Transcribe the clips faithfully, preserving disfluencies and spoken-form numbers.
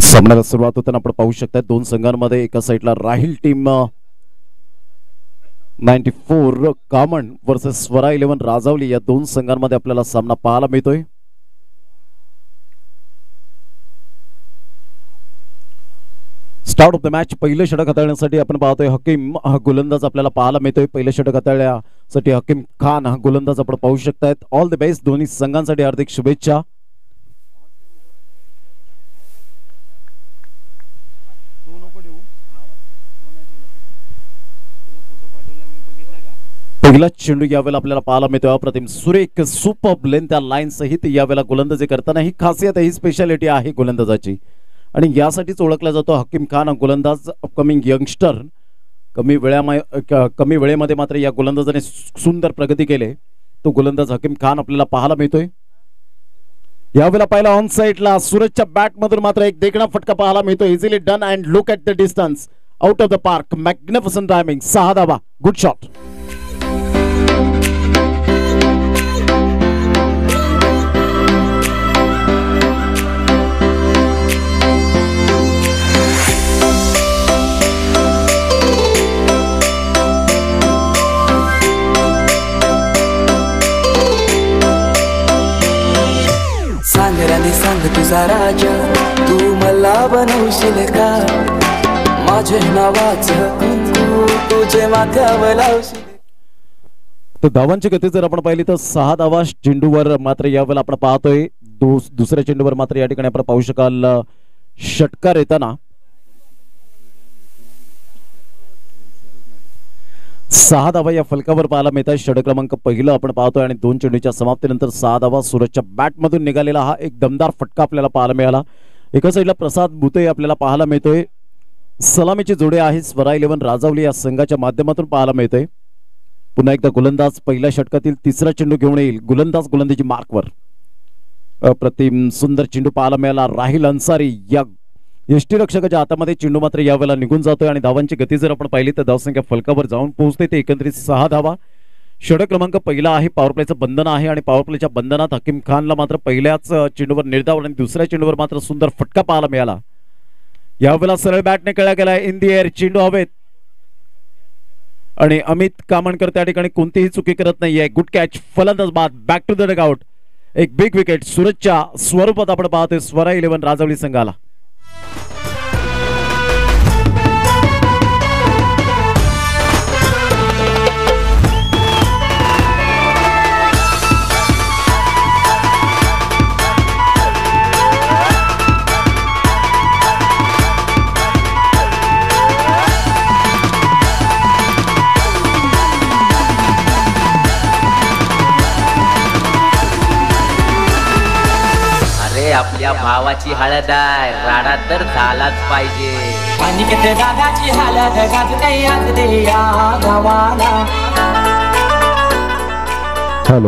सामन्याला सुरुवात होताना आपण पाहू शकता दोन संघांमध्ये एका साइडला राहिल टीम नाइंटी फोर कामन वर्सेस स्वरा इलेवन राजावली या दोन संघांमध्ये आपल्याला सामना पाहायला मिळतोय। स्टार्ट ऑफ द मॅच पहिलं षटक हाताळण्यासाठी आपण पाहतोय हकीम हा गोलंदाज आपल्याला पाहायला मिळतोय। पहिलं षटक हाताळण्यासाठी हकीम खान हा गोलंदाज आपण पाहू शकतायत। ऑल द बेस्ट दोन्ही संघांसाठी हार्दिक शुभेच्छा। पहिला चेंडू यावेळेला आपल्याला पाहायला मिळतोय अप्रतिम सुरेख सुपर लेंथ त्या लाईन सहित यावेळेला गोलंदाजी करताना ही खासियत ही स्पेशालिटी आहे गोलंदाजाची आणि यासाठीच ओळखला जातो हकीम खान गोलंदाज अपकमिंग यंगस्टर। कमी वेळा कमी वेळेमध्ये मात्र या गोलंदाजाने सुंदर प्रगती केली। तो गोलंदाज हकीम खान आपल्याला पाहायला मिळतोय। यावेळेला पहिला ऑन साइडला सूरजच्या बॅट मधून मात्र एक देखणा फटका पाहायला मिळतो। Easily done and look at the distance out of the park magnificent timing सहा धावा गुड शॉट। सांग राणी सांग तुझा राजा तू मला बनवशील का माझे नावाचं कुंकू तुझे माथ्यावर लावशील। तर धावांची गती जर आपण पाहिली तर सहा धावा चेंडूवर मात्र यावेळेला आपण पाहतोय दुसऱ्या चेंडूवर मात्र या ठिकाणी आपण पाहू शकाल षटकार येताना सहा धावा या फलकावर पाहायला मिळतात। षटक क्रमांक पहिलं आपण पाहतोय आणि दोन चेंडूच्या समाप्तीनंतर सहा धावा सूरजच्या बॅट मधून निघालेला हा एक दमदार फटका आपल्याला पाहायला मिळाला। एका साईडला प्रसाद बुते आपल्याला पाहायला मिळतोय। सलामीची जोडी आहे स्वरा इलेवन राजावली या संघाच्या माध्यमातून पाहायला मिळतोय। पुन्हा एकदा गोलंदाज पहिल्या षटकातील तिसरा चेंडू घेऊन येईल। गोलंदाज गोलंदाजी मार्कवर अप्रतिम सुंदर चेंडू पाहायला मिळाला। राहिल अन्सारी या यष्टीरक्षकाच्या हातामध्ये चेंडू मात्र यावेळेला निघून जातोय आणि धावांची गती जर आपण पाहिली तर धावसंख्या फलकावर जाऊन पोहोचते ते एकंदरीत सहा धावा। षटक क्रमांक पहिला आहे पॉवर प्लेचं बंधन आहे आणि पॉवर प्लेच्या बंधनात हकीम खानला मात्र पहिल्याच चेंडूवर निर्धाव आणि दुसऱ्या चेंडूवर मात्र सुंदर फटका पाहायला मिळाला। यावेळेला सरळ बॅटने खेळला गेला इन दी एअर चेंडू हवेत आणि अमित कामणकर त्या ठिकाणी कोणतीही चुकी करत नाहीये। गुड कॅच फलंदाज बाद बॅक टू द डगआउट एक बिग विकेट सूरजच्या स्वरूपात आपण पाहतोय स्वरा इलेवन राजावली संघाला। आपल्या भावाची हळद आहे राडा तर झालाच पाहिजे। आणि किती दादाची हळद गाजते आज दे या गावाला। हॅलो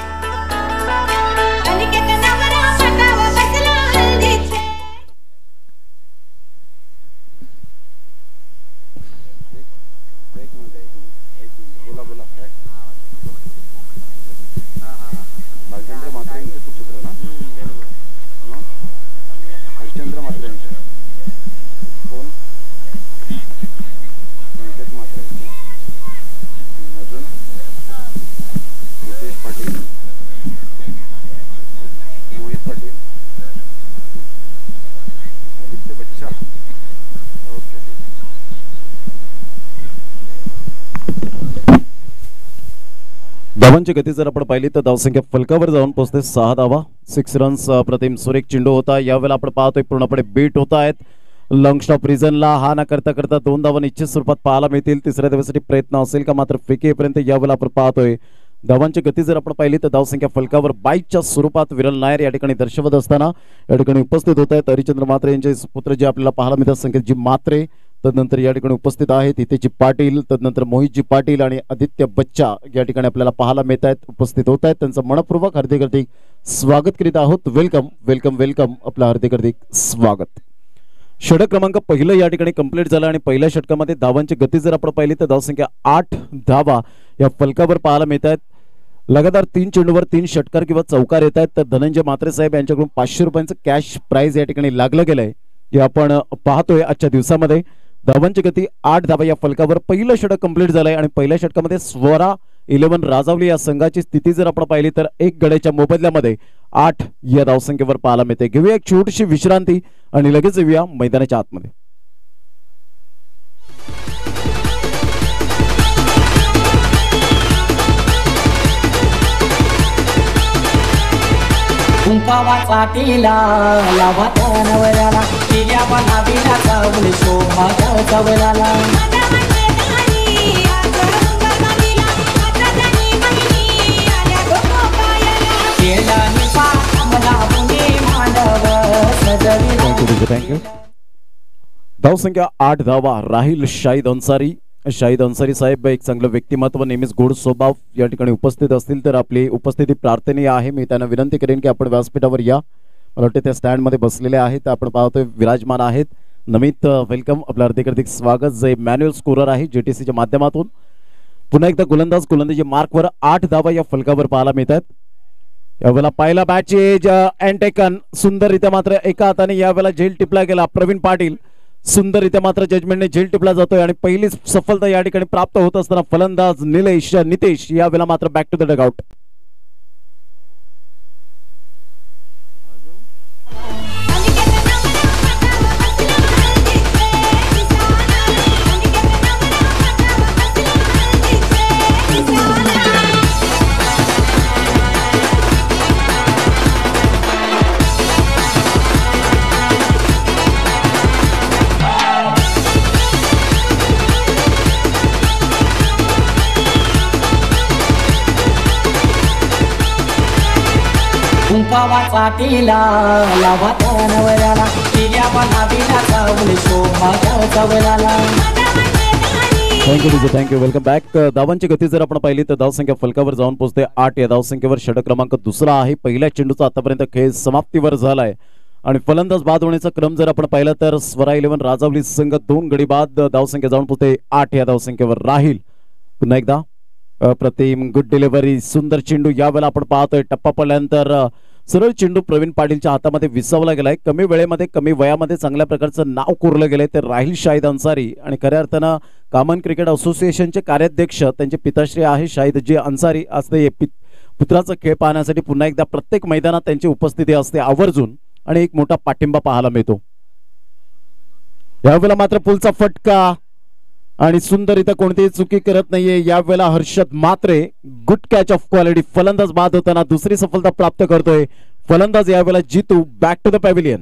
धावांची गती जर आपण पाहिली तर धावसंख्या फलकावर जाऊन पोहोचते सहा धावा सिक्स रन्स प्रतिम सुरेख चेंडू होता। यावेळेला आपण पाहतोय पूर्णपणे बीट होत आहेत। लॉंग स्टॉप रिझनला हा ना करता करता दोन धावा निश्चित स्वरूपात पाहायला मिळतील। तिसऱ्या धावेसाठी प्रयत्न असेल का मात्र फेकीपर्यंत यावेळेला आपण पाहतोय धावांची गती जर आपण पाहिली तर धावसंख्या फलकावर बाईकच्या स्वरूपात विरल नायर या ठिकाणी दर्शवत असताना या ठिकाणी उपस्थित होत आहेत। हरिचंद्र म्हात्रे यांचे पुत्र जे आपल्याला पाहायला मिळतात संकेतजी म्हात्रे, तदनंतर या ठिकाणी उपस्थित आहेत हितेजी पाटील, तदनंतर मोहितजी पाटील आणि आदित्य बच्चा या ठिकाणी आपल्याला पाहायला मिळत आहेत उपस्थित होत आहेत। त्यांचं मनपूर्वक हार्दिक हार्दिक स्वागत करीत आहोत। वेलकम वेलकम वेलकम आपलं हार्दिक हार्दिक स्वागत। षटक क्रमांक पहिलं या ठिकाणी कंप्लीट झालं आणि पहिल्या षटकामध्ये धावांची गती जर आपण पाहिली तर धावसंख्या आठ धावा या फलकावर पाहायला मिळत आहेत। लगातार तीन चेंडूवर तीन षटकार किंवा चौकार येत आहेत। तर धनंजय म्हात्रे साहेब यांच्याकडून पाचशे रुपयांचं कॅश प्राइज या ठिकाणी लागलं गेलंय। हे आपण पाहतोय आजच्या दिवसामध्ये. धावांची गती आठ धावा या फलकावर पहिलं षटक कंप्लीट झालंय आणि पहिल्या षटकामध्ये स्वरा इलेव्हन राजावली या संघाची स्थिती जर आपण पाहिली तर एक गड्याच्या मोबदल्यामध्ये आठ या धावसंख्येवर पाहायला मिळते. घेऊया एक छोटीशी विश्रांती आणि लगेच येऊया मैदानाच्या आतमध्ये. कुंकावाचा टिला लावा नवऱ्याला टिल्या बनाविला चावले शोभा चवलाला धावसंख्या आठ धावा. राहील शाहिद अन्सारी. शाहिद अन्सारी साहेब एक चांगलं व्यक्तिमत्व, नेहमीच गोड स्वभाव या ठिकाणी उपस्थित असतील तर आपली उपस्थिती प्रार्थनीय आहे. मी त्यांना विनंती करेन की आपण व्यासपीठावर या. मला वाटते त्या स्टँड मध्ये बसलेले आहेत, आपण पाहतोय विराजमान आहेत. नमित वेलकम, आपलं हार्दिक हार्दिक स्वागत. जे मॅन्युअल स्कोरर आहे जेटीसीच्या माध्यमातून. पुन्हा एकदा गोलंदाज गोलंदाजी मार्कवर आठ धावा या फलकावर पाहायला मिळतात. यावेळेला पहिला बॅच एज अँड टेकन सुंदररित्या मात्र एका हाताने यावेळेला झेल टिपला गेला प्रवीण पाटील. सुंदररित्या मात्र जजमेंटने झेल टिपला जातोय आणि पहिली सफलता या ठिकाणी प्राप्त होत असताना फलंदाज निलेश नितेश यावेळेला मात्र बॅक टू द डगआउट. कुंकावाचा टिला लावा नवऱ्याला टिल्या बनाविला चावले शोभा चवलाला. Thank you DJ, thank you. Welcome back. धावांची गती जर आपण पाहिली तर धावसंख्या फलकावर जाऊन पोहोचते आठ. या धावसंख्येवर षटक क्रमांक दुसरा आहे. पहिल्या चेंडूचा आतापर्यंत खेळ समाप्तीवर झालाय आणि फलंदाज बाद होण्याचा क्रम जर आपण पाहिला तर स्वरा इलेव्हन राजावली संघ दोन गडी बाद. धावसंख्या जाऊन पोहोचते आठ या धावसंख्येवर. राहील पुन्हा एकदा प्रतिम गुड डिलिव्हरी, सुंदर चेंडू. यावेळेला आपण पाहतोय टप्पा पडल्यानंतर सरळ चेंडू प्रवीण पाटीलच्या हातामध्ये विसावला गेलाय. कमी वेळेमध्ये कमी वयामध्ये चांगल्या प्रकारचं नाव कोरलं गेलंय ते राहील शाहिद अन्सारी आणि खऱ्या अर्थानं कॉमन क्रिकेट असोसिएशनचे कार्याध्यक्ष त्यांचे पिताश्री आहे शाहिदजी अन्सारी. आज ते पुत्राचा खेळ पाहण्यासाठी पुन्हा एकदा प्रत्येक मैदानात त्यांची उपस्थिती असते आवर्जून आणि एक मोठा पाठिंबा पाहायला मिळतो. यावेळेला मात्र पुलचा फटका आणि सुंदररित्या कोणतीही चुकी करत नाहीये यावेळेला Harshad Matre. Good catch of quality. फलंदाज बाद होताना दुसरी सफलता प्राप्त करतोय फलंदाज यावेळेला Jitu. Back to the pavilion.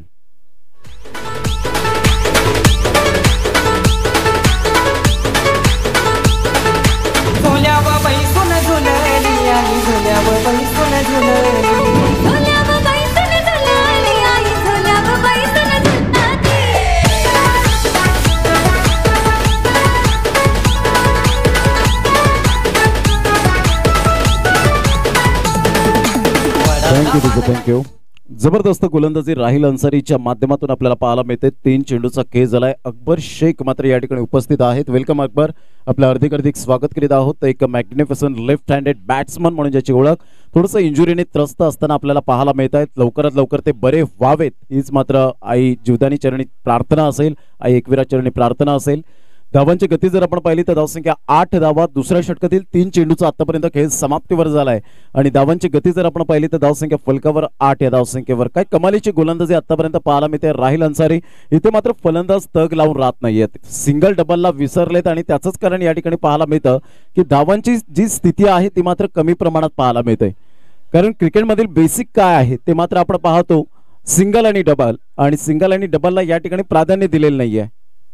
Thank you thank you. जबरदस्त गोलंदाजी राहील अन्सारीच्या माध्यमातून आपल्याला पाहायला मिळते. तीन चेंडूचा खेळ झालाय. अकबर शेख मात्र या ठिकाणी उपस्थित आहेत. वेलकम अकबर, आपलं हार्दिक हार्दिक स्वागत करीत आहोत. एक मॅग्निफिसंट लेफ्ट हँडेड बॅट्समन म्हणून ज्याची ओळख थोडंसं इंजुरीने त्रस्त असताना आपल्याला पाहायला मिळत आहेत. लवकरात लवकर ते बरे व्हावेत हीच मात्र आई जीवदानी चरणी प्रार्थना असेल, आई एकविरा चरणी प्रार्थना असेल. धावांची गती जर आपण पाहिली तर धावसंख्या आठ धावा. दुसऱ्या षटकातील तीन चेंडूचा आतापर्यंत खेळ समाप्तीवर झालाय आणि धावांची गती जर आपण पाहिली तर धावसंख्या फलकावर आठ या धावसंख्येवर. काय कमालीची गोलंदाजी आतापर्यंत पाहायला मिळते राहील अन्सारी. इथे मात्र फलंदाज तग लावून राहत नाहीयेत, सिंगल डबलला विसरलेत आणि त्याचंच कारण या ठिकाणी पाहायला मिळतं की धावांची जी स्थिती आहे ती मात्र कमी प्रमाणात पाहायला मिळते. कारण क्रिकेटमधील बेसिक काय आहे ते मात्र आपण पाहतो सिंगल आणि डबल, आणि सिंगल आणि डबलला या ठिकाणी प्राधान्य दिलेलं नाहीये.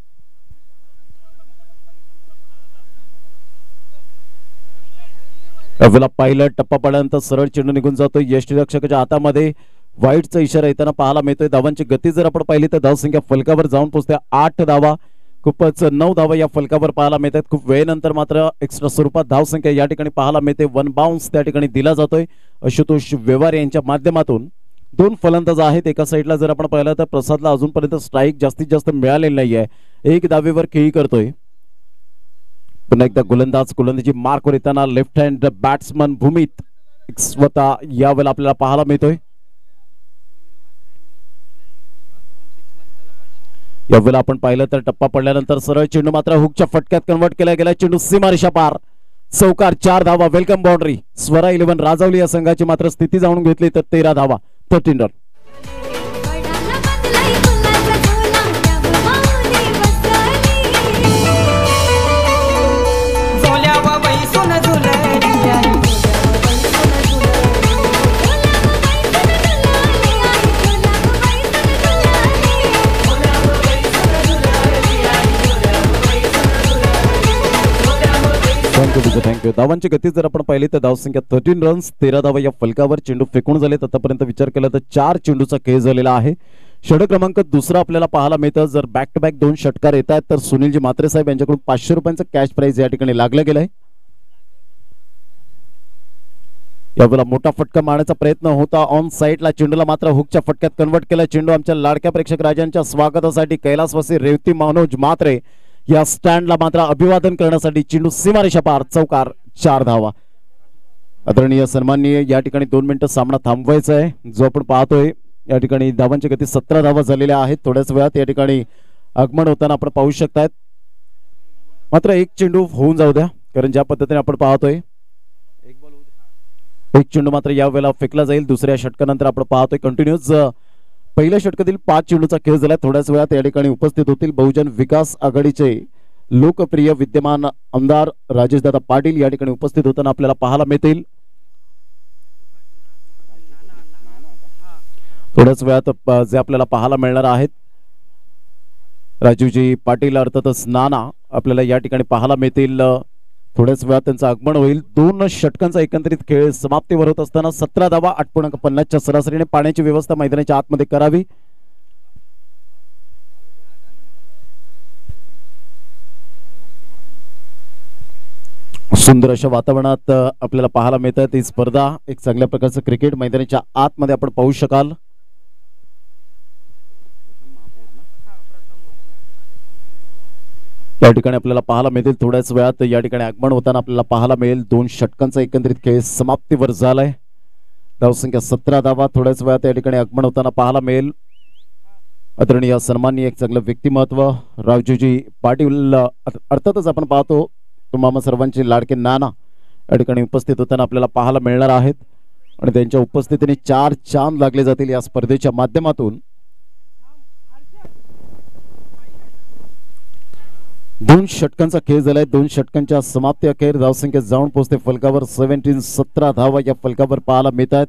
अवला पाहिलं टप्पा पडल्यानंतर सरळ चेंडू निघून जातो यष्टीरक्षकाच्या हातामध्ये. वाईटचा इशारा येताना पाहायला मिळतोय. धावांची गती जर आपण पाहिली तर धावसंख्या फलकावर जाऊन पोहोचते आठ धावा. खूपच नऊ धावा या फलकावर पाहायला मिळतात. खूप वेळेनंतर मात्र एक्स्ट्रा स्वरूपात धावसंख्या या ठिकाणी पाहायला मिळते. वन बाउन्स त्या ठिकाणी दिला जातोय आशुतोष व्यवहार यांच्या माध्यमातून. दोन फलंदाज आहेत. एका साईडला जर आपण पाहिलं तर प्रसादला अजूनपर्यंत स्ट्राईक जास्तीत जास्त मिळालेली नाहीये. एक धावेवर खेळी करतोय. पुन्हा एकदा गोलंदाज गोलंदाजी मार्कवर येताना लेफ्ट हँड बॅट्समन भूमित स्वतः यावेळेला आपल्याला पाहायला मिळतोय. यावेळेला आपण पाहिलं तर टप्पा पडल्यानंतर सरळ चेंडू मात्र हुकच्या फटक्यात कन्वर्ट केला गेला. चेंडू सीमारेषा पार, चौकार, चार धावा, welcome boundary. Swara eleven Rajavali या संघाची मात्र स्थिती जाणून घेतली तर तेरा धावा, थर्टीन रन. Thank you thank you. धावांची गती जर आपण पाहिली तर धावसंख्या थर्टीन रन्स, तेरा धावा या फलकावर. चेंडू फेकून झालेत आतापर्यंत विचार केला तर चार चेंडूचा खेळ झालेला आहे. षटक क्रमांक दुसरा आपल्याला पाहायला मिळतं. जर बॅक टू बॅक दोन षटकार येत आहेत तर सुनीलजी म्हात्रे साहेब यांच्याकडून पाचशे रुपयांचं कॅश प्राइज या ठिकाणी लागलं गेलंय. यावेळेला मोठा फटका मारण्याचा प्रयत्न होता ऑन साईडला, चेंडूला मात्र हुकच्या फटक्यात कन्वर्ट केला. चेंडू आमच्या लाडक्या प्रेक्षक राजांच्या स्वागतासाठी कैलासवासी रेवती मनोज म्हात्रे या स्टँडला मात्र अभिवादन करण्यासाठी चेंडू सीमारेषा पार, चौकार, चार धावा. आदरणीय सन्माननीय या ठिकाणी दोन मिनिटं सामना थांबवायचा आहे. जो आपण पाहतोय या ठिकाणी धावांची गती सतरा धावा झालेल्या आहेत. थोड्याच वेळात या ठिकाणी आगमन होताना आपण पाहू शकतायत. मात्र एक चेंडू होऊन जाऊ द्या, कारण ज्या पद्धतीने आपण पाहतोय एक चेंडू मात्र या वेळेला फेकला जाईल. दुसऱ्या षटकानंतर आपण पाहतोय कंटिन्यूज पहिल्या षटकातील पाच चेंडूचा खेळ झाला. थोड्याच वेळात या ठिकाणी उपस्थित होतील बहुजन विकास आघाडीचे लोकप्रिय विद्यमान आमदार राजेशदादा पाटील या ठिकाणी उपस्थित होताना आपल्याला पाहायला मिळतील. थोड्याच वेळात जे आपल्याला पाहायला मिळणार आहेत राजूजी पाटील अर्थातच नाना आपल्याला या ठिकाणी पाहायला मिळतील. थोड्याच वेळात त्यांचं आगमन होईल. दोन षटकांचा एकंदरीत खेळ समाप्तीवर होत असताना सतरा धावा आठ पूर्णांक पन्नासच्या सरासरीने पाण्याची व्यवस्था मैदानाच्या आतमध्ये करावी. सुंदर अशा वातावरणात आपल्याला पाहायला मिळतात ही स्पर्धा. एक चांगल्या प्रकारचं क्रिकेट मैदानाच्या आतमध्ये आपण पाहू शकाल. या ठिकाणी आपल्याला पाहायला मिळतील थोड्याच वेळात या ठिकाणी आगमन होताना आपल्याला पाहायला मिळेल. दोन षटकांचा एकंदरीत खेळ समाप्तीवर झालाय. धावसंख्या सतरा धावा. थोड्याच वेळात या ठिकाणी आगमन होताना पाहायला मिळेल. आदरणीय सन्माननीय एक चांगलं व्यक्तिमत्व राजूजी पाटील अर्थातच आपण पाहतो तुम्हाला सर्वांचे लाडके नाना या ठिकाणी उपस्थित होताना आपल्याला पाहायला मिळणार आहेत आणि त्यांच्या उपस्थितीने चार चांद लागले जातील या स्पर्धेच्या माध्यमातून. दोन षटकांचा खेळ झालाय. दोन षटकांच्या समाप्ती अखेर धावसंख्या जाऊन पोहोचते फलकावर सेव्हन्टीन सतरा धावा या फलकावर पाहायला मिळतात.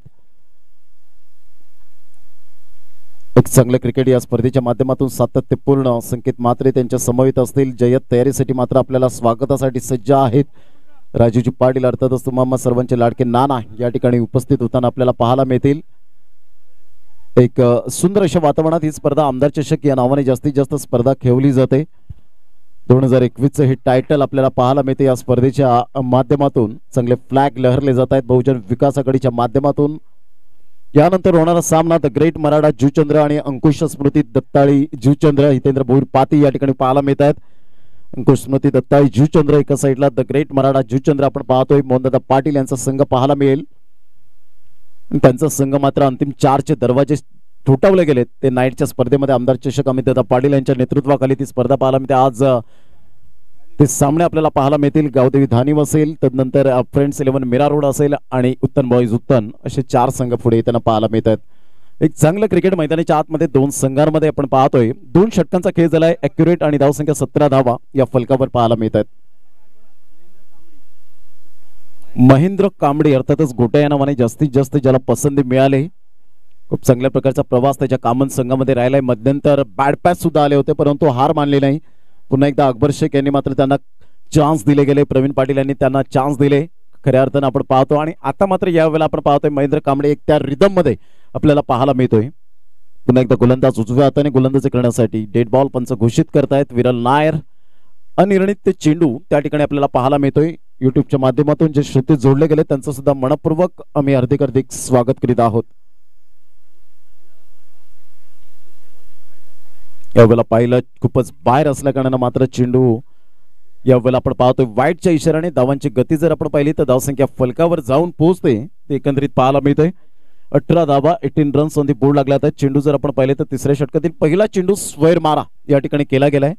एक चांगलं क्रिकेट या स्पर्धेच्या माध्यमातून सातत्यपूर्ण संकेत मात्रे त्यांच्या समवेत असतील. जय्यत तयारीसाठी मात्र आपल्याला स्वागतासाठी सज्ज आहेत. राजूजी पाटील अर्थातच तुम्हाला सर्वांचे लाडके नाना या ठिकाणी उपस्थित होताना आपल्याला पाहायला मिळतील. एक सुंदर अशा वातावरणात ही स्पर्धा आमदार चषक या नावाने जास्तीत जास्त स्पर्धा खेळवली जाते. दोन हजार एकवीस चे हे टायटल आपल्याला पाहायला मिळते. या स्पर्धेच्या माध्यमातून चांगले फ्लॅग लहरले जात आहेत बहुजन विकास आघाडीच्या माध्यमातून. यानंतर होणारा सामना द ग्रेट मराठा जुचंद्र आणि अंकुश स्मृती दत्ताळी जुचंद्र हितेंद्र भोईर पाती या ठिकाणी पाहायला मिळत आहेत. अंकुश स्मृती दत्ताळी जुचंद्र एका साईडला, द ग्रेट मराठा जुचंद्र आपण पाहतोय मोहनदादा पाटील यांचा संघ पाहायला मिळेल. त्यांचा संघ मात्र अंतिम चारचे दरवाजे ठोठावले गेलेत. ते नाईटच्या स्पर्धेमध्ये आमदार चषक अमितदादा पाटील यांच्या नेतृत्वाखाली ती स्पर्धा पाहायला मिळते. आज ते सामने आपल्याला पाहायला मिळतील. गावदेवी धानीव असेल, तदनंतर फ्रेंड्स इलेव्हन मीरा रोड असेल आणि उत्तन बॉईज उत्तन असे चार संघ पुढे येताना पाहायला मिळतात. एक चांगलं क्रिकेट मैदानाच्या आतमध्ये दोन संघांमध्ये आपण पाहतोय. दोन षटकांचा खेळ झालाय. अॅक्युरेट आणि धावसंख्या सतरा धावा या फलकावर पाहायला मिळतात. महेंद्र कांबळे अर्थातच गोट्या या नावाने जास्तीत जास्त ज्याला पसंती मिळाले. खूप चांगल्या प्रकारचा प्रवास त्याच्या कामन संघामध्ये राहिलाय. मध्यंतर बॅड पॅच सुद्धा आले होते परंतु हार मानली नाही. पुन्हा एकदा अकबर शेख यांनी मात्र त्यांना चान्स दिले गेले. प्रवीण पाटील यांनी त्यांना चान्स दिले खऱ्या अर्थानं आपण पाहतो. आणि आता मात्र यावेळेला आपण पाहतोय महेंद्र कांबळे एक त्या रिदम मध्ये आपल्याला पाहायला मिळतोय. पुन्हा एकदा गोलंदाज उजव्या हाताने गोलंदाजी करण्यासाठी डेड बॉल पंच घोषित करतायत विरल नायर. अनिर्णित चेंडू त्या ठिकाणी आपल्याला पाहायला मिळतोय. युट्यूबच्या माध्यमातून जे श्रोते जोडले गेले त्यांचं सुद्धा मनपूर्वक आम्ही हार्दिक हार्दिक स्वागत करीत आहोत. यावेळेला पाहिलं खूपच बाहेर असल्या कारणानं मात्र चेंडू यावेळेला आपण पाहतोय वाईटच्या इशाऱ्याने. धावांची गती जर आपण पाहिली तर धावसंख्या फलकावर जाऊन पोहोचते ते एकंदरीत पाहायला मिळतोय. अठरा धावा eighteen runs on the board लागला आहे. चेंडू जर आपण पाहिले तर तिसऱ्या षटकातील पहिला चेंडू स्वैर मारा या ठिकाणी केला गेलाय.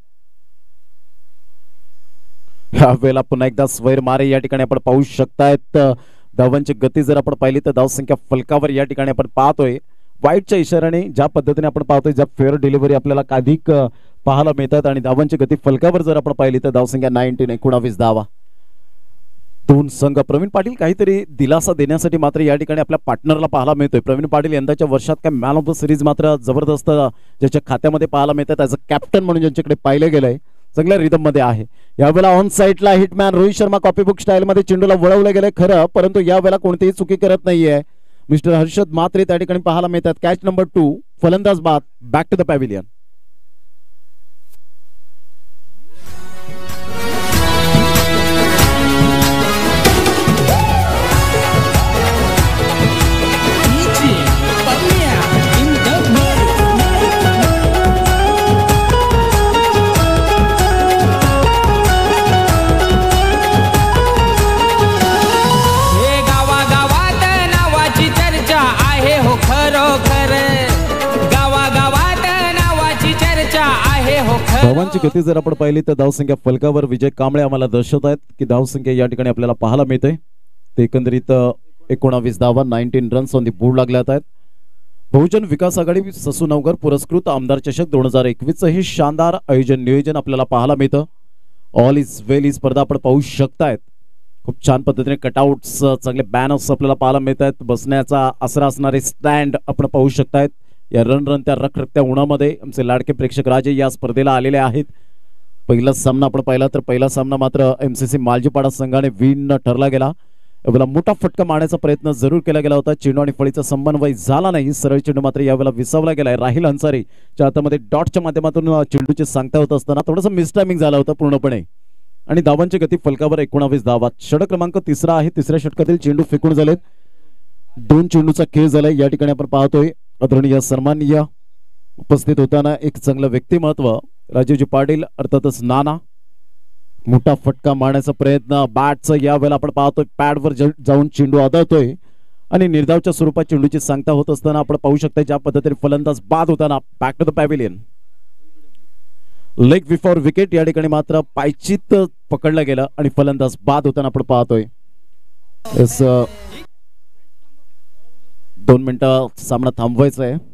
यावेळेला पुन्हा एकदा स्वैर मारे या ठिकाणी आपण पाहू शकतायत. धावांची गती जर आपण पाहिली तर धावसंख्या फलकावर या ठिकाणी आपण पाहतोय वाईटच्या इशाऱ्याने ज्या पद्धतीने आपण पाहतोय ज्या फेअर डिलिव्हरी आपल्याला अधिक पाहायला मिळतात आणि धावांची गती फलकावर जर आपण पाहिली तर धावसंख्या नाईन्टीन एकोणावीस धावा. दोन संघ प्रवीण पाटील काहीतरी दिलासा देण्यासाठी मात्र या ठिकाणी आपल्या पार्टनरला पाहायला मिळतोय. प्रवीण पाटील यंदाच्या वर्षात काय मॅन ऑफ द सिरीज मात्र जबरदस्त ज्याच्या खात्यामध्ये पाहायला मिळतात ॲज अ कॅप्टन म्हणून ज्यांच्याकडे पाहिलं गेलंय चांगल्या रिदम मध्ये आहे. यावेळेला ऑन साईडला hitman Rohit Sharma copybook style मध्ये चेंडूला वळवलं गेलंय खरं, परंतु यावेळेला कोणतीही चुकी करत नाहीये मिस्टर हर्षद मात्रे त्या ठिकाणी पाहायला मिळतात. कॅच नंबर टू फलंदाज बाद बॅक टू द पॅव्हिलियन. धावांची गती जर आपण पाहिली तर धावसंख्या फलकावर विजय कांबळे आम्हाला दर्शवत आहेत की धावसंख्या या ठिकाणी आपल्याला पाहायला मिळते ते एकंदरीत एकोणावीस धावा nineteen runs on the board लागल्यात आहेत. बहुजन विकास आघाडी ससूनवगर पुरस्कृत आमदार चषक दोन हजार एकवीस हे शानदार आयोजन नियोजन आपल्याला पाहायला मिळतं. ऑल इज वेल ही स्पर्धा आपण पाहू शकतायत. खूप छान पद्धतीने कटआउट्स चांगले बॅनर्स आपल्याला पाहायला मिळत आहेत. बसण्याचा आसरा असणारे स्टँड आपण पाहू शकतायत. या रन रन त्या रखरखत्या उन्हामध्ये आमचे लाडके प्रेक्षक राजे या स्पर्धेला आलेले आहेत. पहिला सामना आपण पाहिला तर पहिला सामना मात्र एमसीसी मालजीपाडा संघाने विन ठरला गेला. यावेळेला मोठा फटका मारण्याचा प्रयत्न जरूर केला गेला होता. चेंडू आणि फळीचा समन्वय झाला नाही. सरळ चेंडू मात्र यावेळेला विसावला गेलाय. राहिल अन्सारीच्या हातामध्ये डॉटच्या माध्यमातून चेंडूची सांगता होत असताना थोडंसं मिसटायमिंग झाला होता पूर्णपणे आणि धावांची गती फलकावर एकोणावीस धावा. षटक क्रमांक तिसरा आहे. तिसऱ्या षटकातील चेंडू फेकून झालेत. दोन चेंडूचा खेळ झालाय. या ठिकाणी आपण पाहतोय आदरणीय सन्माननीय उपस्थित होताना एक चांगलं व्यक्तिमत्व राजीवजी पाटील अर्थातच नाना. मोठा फटका मारण्याचा प्रयत्न बॅटचा यावेळेला आपण पाहतोय पॅडवर जाऊन चेंडू आदळतोय आणि निर्धावच्या स्वरूपात चेंडूची सांगता होत असताना आपण पाहू शकता ज्या पद्धतीने फलंदाज बाद होताना back to the pavilion. Leg before wicket या ठिकाणी मात्र पायचीत पकडलं गेलं आणि फलंदाज बाद होताना आपण पाहतोय. दोन मिनिटं सामना थांबवायचा आहे.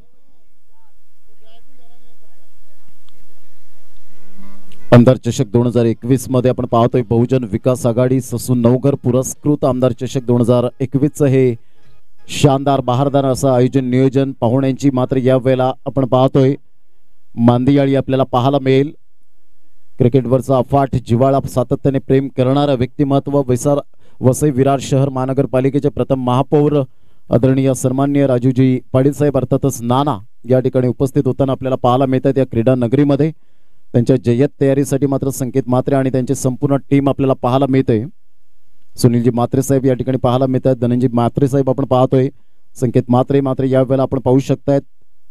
आमदार चषक दोन हजार एकवीस मध्ये आपण पाहतोय बहुजन विकास आघाडी ससून नवघर पुरस्कृत आमदार चषक दोन हजार एकवीस हे शानदार बहारदार असं आयोजन नियोजन पाहुण्यांची मात्र या वेळेला आपण पाहतोय मांदियाळी आपल्याला पाहायला मिळेल. क्रिकेटवरचा अफाट जिव्हाळा सातत्याने प्रेम करणारं व्यक्तिमत्व वैसार वसई विरार शहर महानगरपालिकेचे प्रथम महापौर आदरणीय सन्माननीय राजूजी पाटील साहेब अर्थातच नाना या ठिकाणी उपस्थित होताना आपल्याला पाहायला मिळतात या क्रीडा नगरीमध्ये. त्यांच्या जय्यत तयारीसाठी मात्र संकेत मात्रे आणि त्यांची संपूर्ण टीम आपल्याला पाहायला मिळते. सुनीलजी मात्रे साहेब या ठिकाणी पाहायला मिळतात. धनंजय मात्रे साहेब आपण पाहतोय. संकेत मात्रे मात्र या वेळेला आपण पाहू शकतायत.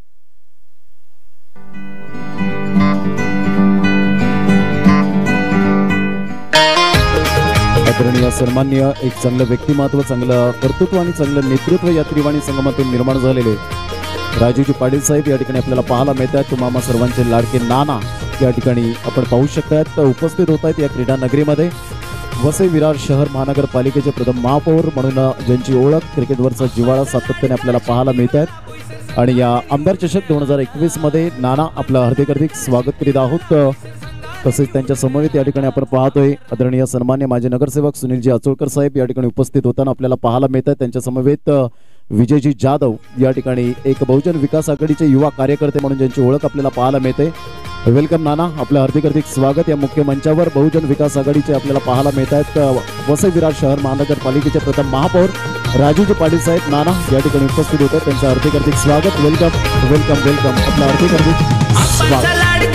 आदरणीय सन्माननीय एक चांगलं व्यक्तिमत्व चांगलं कर्तृत्व आणि चांगलं नेतृत्व या त्रिवाणी संगमातून निर्माण झालेले राजूजी पाटील साहेब या ठिकाणी आपल्याला पाहायला मिळतात. तुम्हाला सर्वांचे लाडके नाना या ठिकाणी आपण पाहू शकतात उपस्थित होत आहेत या क्रीडा नगरीमध्ये. वसई विरार शहर महानगरपालिकेचे प्रथम महापौर म्हणून ज्यांची ओळख क्रिकेटवरचा जिव्हाळा सातत्याने आपल्याला पाहायला मिळतात आणि या आमदार चषक दोन हजार एकवीस मध्ये नाना आपलं हार्दिक हार्दिक स्वागत करीत आहोत. तसेच त्यांच्या समवेत या ठिकाणी आपण पाहतोय आदरणीय सन्मान्य माजी नगरसेवक सुनीलजी अचोळकर साहेब या ठिकाणी उपस्थित होताना आपल्याला पाहायला मिळतात. त्यांच्या समवेत विजयजी जाधव या ठिकाणी एक बहुजन विकास आघाडीचे युवा कार्यकर्ते म्हणून ज्यांची ओळख आपल्याला पाहायला मिळते. वेलकम नाना, आपलं हार्दिक हार्दिक स्वागत या मुख्य मंचावर. बहुजन विकास आघाडीचे आपल्याला पाहायला मिळत आहेत वसई विरार शहर महानगरपालिकेचे प्रथम महापौर राजूजी पाटील साहेब नाना या ठिकाणी उपस्थित होते. त्यांचं हार्दिक हार्दिक स्वागत. वेलकम वेलकम वेलकम आपलं हार्दिक हार्दिक स्वागत.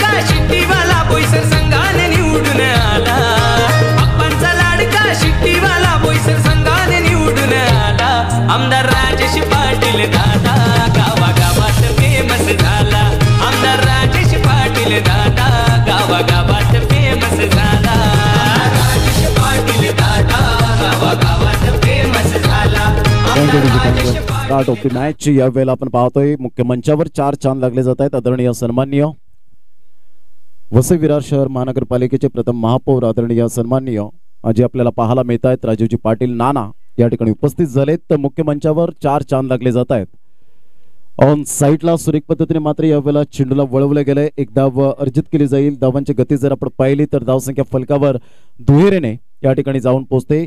आमदार राजेश पाटील दादा गावा गावात फेमस झाला. आमदार राजेश पाटील दादा गावा गावात फेमस झाला. राजेश पाटील दादा गावा गावात फेमस झाला. स्टार्ट ऑफ द मॅच यावेळेला आपण पाहतोय मुख्य मंचावर चार चांद लागले जात आहेत. आदरणीय सन्माननीय वसई विरार शहर महानगरपालिकेचे प्रथम महापौर आदरणीय सन्माननीय आज आपल्याला पाहायला मिळत आहेत राजीवजी पाटील नाना या ठिकाणी उपस्थित झालेत. तर मुख्य मंचावर चार चांद लागले जात आहेत. ऑन साईडला सुरेख पद्धतीने मात्र यावेळेला चेंडूला वळवले गेले. एक धाव अर्जित केली जाईल. धावांची गती जर आपण पाहिली तर धावसंख्या फलकावर दुहेरीने या ठिकाणी जाऊन पोहोचते.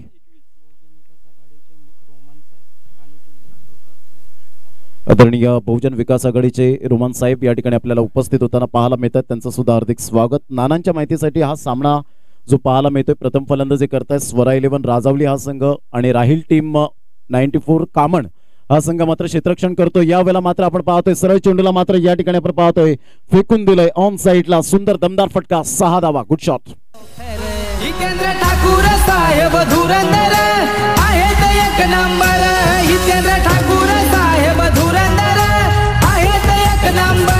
आदरणीय बहुजन विकास आघाडीचे रोमन साहेब या ठिकाणी आपल्याला उपस्थित होताना पाहायला मिळतात. त्यांचं सुद्धा हार्दिक स्वागत. नानांच्या माहितीसाठी हा सामना जो पाहायला मिळतोय प्रथम फलंदाजी करताय स्वरा इलेव्हन राजावली हा संघ आणि राहील टीम नाईन्टी फोर कामण हा संघ मात्र क्षेत्ररक्षण करतो. यावेळेला मात्र आपण पाहतोय सरळ चेंडूला मात्र या ठिकाणी आपण पाहतोय फेकून दिलंय ऑन साईडला. सुंदर दमदार फटका. सहा धावा. Good shot. हितेंद्र ठाकूर साहेब धुरंधर आहेत एक नंबर. हितेंद्र ठाकूर साहेब धुरंधर आहेत एक नंबर.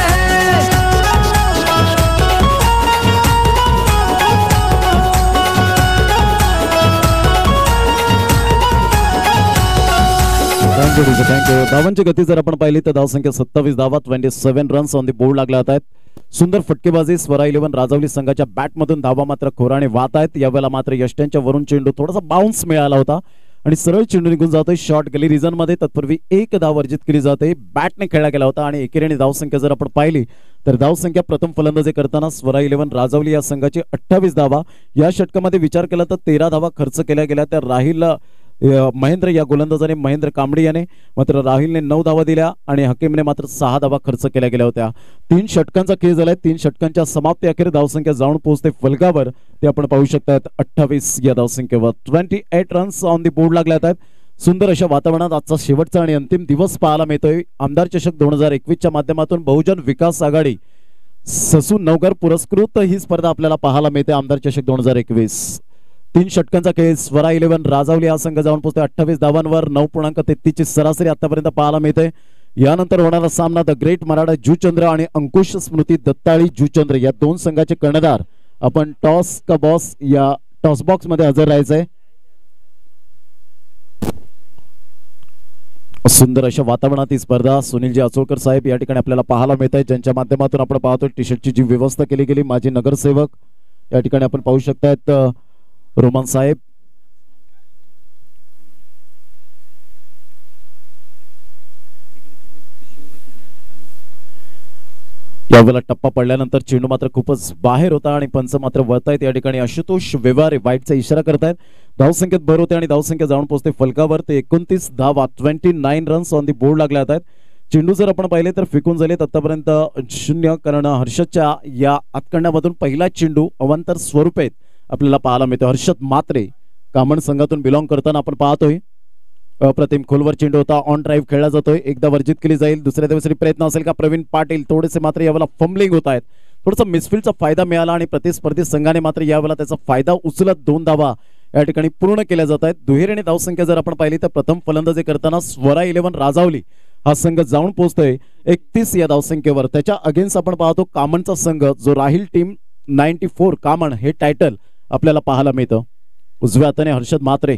Thank you thank you. धावांची गती जर आपण पाहिली तर धावसंख्या सत्तावीस धावा twenty seven runs on the board लागल्या आहेत. सुंदर फटकेबाजी स्वरा इलेव्हन राजावली संघाच्या बॅटमधून धावा मात्र खोराने वाहत आहेत. यावेळेला मात्र यष्ट्यांच्या वरून चेंडू थोडासा बाउन्स मिळाला होता आणि सरळ चेंडू निघून जातोय शॉर्ट गली रिझन मध्ये. तत्पूर्वी एक धाव अर्जित केली जाते. बॅटने खेळला गेला होता आणि एकेरीने धावसंख्या जर आपण पाहिली तर धावसंख्या प्रथम फलंदाजी करताना स्वरा इलेव्हन राजावली या संघाची अठ्ठावीस धावा. या षटकामध्ये विचार केला तर तेरा धावा खर्च केल्या गेल्या. त्या राहील महेंद्र या गोलंदाजाने महेंद्र कांबडी याने मात्र राहिलने नऊ धावा दिल्या आणि हकीमने मात्र सहा धावा खर्च केल्या गेल्या होत्या. तीन षटकांचा खेळ झालाय. तीन षटकांच्या समाप्ती अखेर धावसंख्या जाऊन पोहोचते फलकावर. ते आपण पाहू शकतात अठ्ठावीस या धावसंख्येवर twenty eight runs on the board लागल्यात आहेत. सुंदर अशा वातावरणात आजचा शेवटचा आणि अंतिम दिवस पाहायला मिळतोय. आमदार चषक दोन हजार एकवीसच्या माध्यमातून बहुजन विकास आघाडी ससू नवघर पुरस्कृत ही स्पर्धा आपल्याला पाहायला मिळते. आमदार चषक दोन हजार एकवीस तीन षटकांचा खेळ. स्वरा इलेव्हन राजावली हा संघ जाऊन पोहोचते अठ्ठावीस धावांवर. नऊ पूर्णांक तेहतीस ची सरासरी आतापर्यंत पाहायला मिळते. यानंतर होणारा सामना द ग्रेट मराठा जूचंद्र आणि अंकुश स्मृती दत्ताळी जूचंद्र या दोन संघाचे कर्णधार आपण टॉस का बॉस या टॉस बॉक्स मध्ये हजर राहायचंय. सुंदर अशा वातावरणात ही स्पर्धा सुनीलजी अचोलकर साहेब या ठिकाणी आपल्याला पाहायला मिळत आहे. ज्यांच्या माध्यमातून आपण पाहतो टी शर्टची जी व्यवस्था केली गेली माजी नगरसेवक या ठिकाणी आपण पाहू शकतात रोमन साहेब. यावेळेला टप्पा पडल्यानंतर चेंडू मात्र खूपच बाहेर होता आणि पंच मात्र वळतायत. या ठिकाणी आशुतोष व्यवहारे वाईटचा इशारा करतायत. धावसंख्येत भर होते आणि धावसंख्या जाऊन पोहोचते फलकावर. ते एकोणतीस धावा twenty nine runs on the board लागल्या आहेत. चेंडू जर आपण पाहिले तर फेकून झालेत आतापर्यंत शून्य. कारण हर्षदच्या या हातकंड्यामधून पहिला चेंडू अवांतर स्वरूपेत आपल्याला पाहायला मिळतो. हर्षद मात्रे कामण संघातून बिलॉंग करताना आपण पाहतोय. अप्रतिम खोलवर चेंडू होता. ऑन ड्राईव्ह खेळला जातोय. एकदा वर्जित केली जाईल. दुसऱ्या दिवशी प्रयत्न असेल का प्रवीण पाटील. थोडेसे मात्र यावेळेला फंबलिंग होत आहेत. थोडासा मिसफिल्डचा फायदा मिळाला आणि प्रतिस्पर्धी संघाने मात्र यावेळेला त्याचा फायदा उचलत दोन धावा या ठिकाणी पूर्ण केल्या जात आहेत. दुहेरीने धावसंख्या जर आपण पाहिली तर प्रथम फलंदाजी करताना स्वरा इलेव्हन राजावली हा संघ जाऊन पोहोचतोय एकतीस या धावसंख्येवर. त्याच्या अगेन्स्ट आपण पाहतो कामणचा संघ जो राहील टीम नाईन्टी फोर कामण हे टायटल आपल्याला पाहायला मिळतं. उजव्या हाताने हर्षद मात्रे.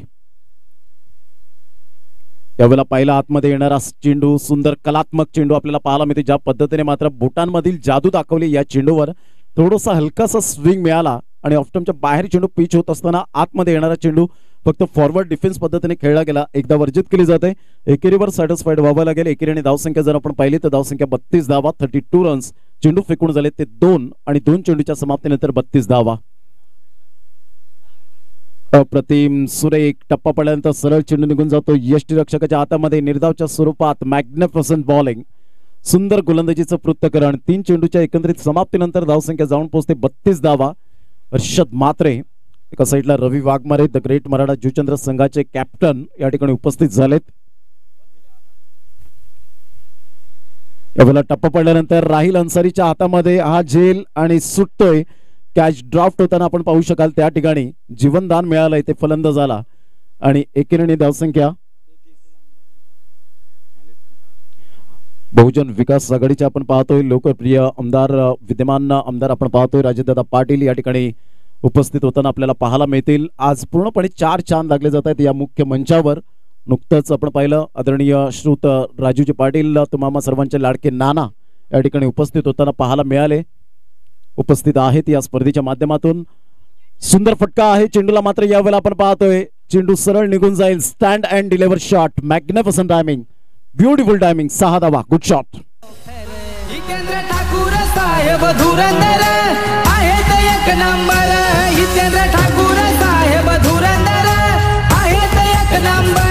यावेळेला पहिला आतमध्ये येणारा चेंडू सुंदर कलात्मक चेंडू आपल्याला पाहायला मिळते. ज्या पद्धतीने मात्र बोटांमधील जादू दाखवली या चेंडूवर. थोडासा हलकासा स्विंग मिळाला आणि ऑफ्टमच्या बाहेर चेंडू पिच होत असताना आतमध्ये येणारा चेंडू फक्त फॉरवर्ड डिफेन्स पद्धतीने खेळला गेला. एकदा वर्जित केली जाते. एकेरीवर सॅटिस्फाईड व्हावं लागेल. एकेरीने धावसंख्या जर आपण पाहिली तर धावसंख्या बत्तीस धावा थर्टी टू रन्स. चेंडू फेकून झाले ते दोन आणि दोन चेंडूच्या समाप्तीनंतर बत्तीस धावा. अप्रतिम सुरेख टप्पा पडल्यानंतर सरळ चेंडू निघून जातो यष्टी रक्षकाच्या हातामध्ये. निर्धावच्या स्वरूपात मॅग्निफिसंट बॉलिंग. सुंदर गोलंदाजीचं पृथ्थकरण. तीन चेंडूच्या एकत्रित समाप्तीनंतर धावसंख्या जाऊन पोहोचते बत्तीस धावा. हर्षद मात्रे एका साईडला रवी वाघमारे द ग्रेट मराठा जूचंद्र संघाचे कॅप्टन या ठिकाणी उपस्थित झालेत. यावेळेला टप्पा पडल्यानंतर राहील अन्सारीच्या हातामध्ये हा झेल आणि सुटतोय. कॅच ड्राफ्ट होताना आपण पाहू शकाल त्या ठिकाणी जीवनदान मिळालंय ते फलंदाजाला आणि एकेरीने धावसंख्या बहुजन विकास आघाडीचे आपण पाहतोय लोकप्रिय आमदार विद्यमान आमदार आपण पाहतोय राजेदादा पाटील या ठिकाणी उपस्थित होताना आपल्याला पाहायला मिळतील. आज पूर्णपणे चार चांद लागले जात आहेत या मुख्य मंचावर. नुकतंच आपण पाहिलं आदरणीय श्रुत राजूजी पाटील तुम्हा सर्वांचे लाडके नाना या ठिकाणी उपस्थित होताना पाहायला मिळाले, उपस्थित आहेत या स्पर्धेच्या माध्यमातून. सुंदर फटका आहे चेंडूला, मात्र यावेळेला आपण पाहतोय चेंडू सरळ निघून जाईल. Stand and deliver shot, magnificent timing, beautiful timing, सहा धावा, गुड शॉट. हितेंद्र ठाकूर साहेब धुरंधर आहेत एक नंबर. हितेंद्र ठाकूर साहेब धुरंधर आहेत एक नंबर.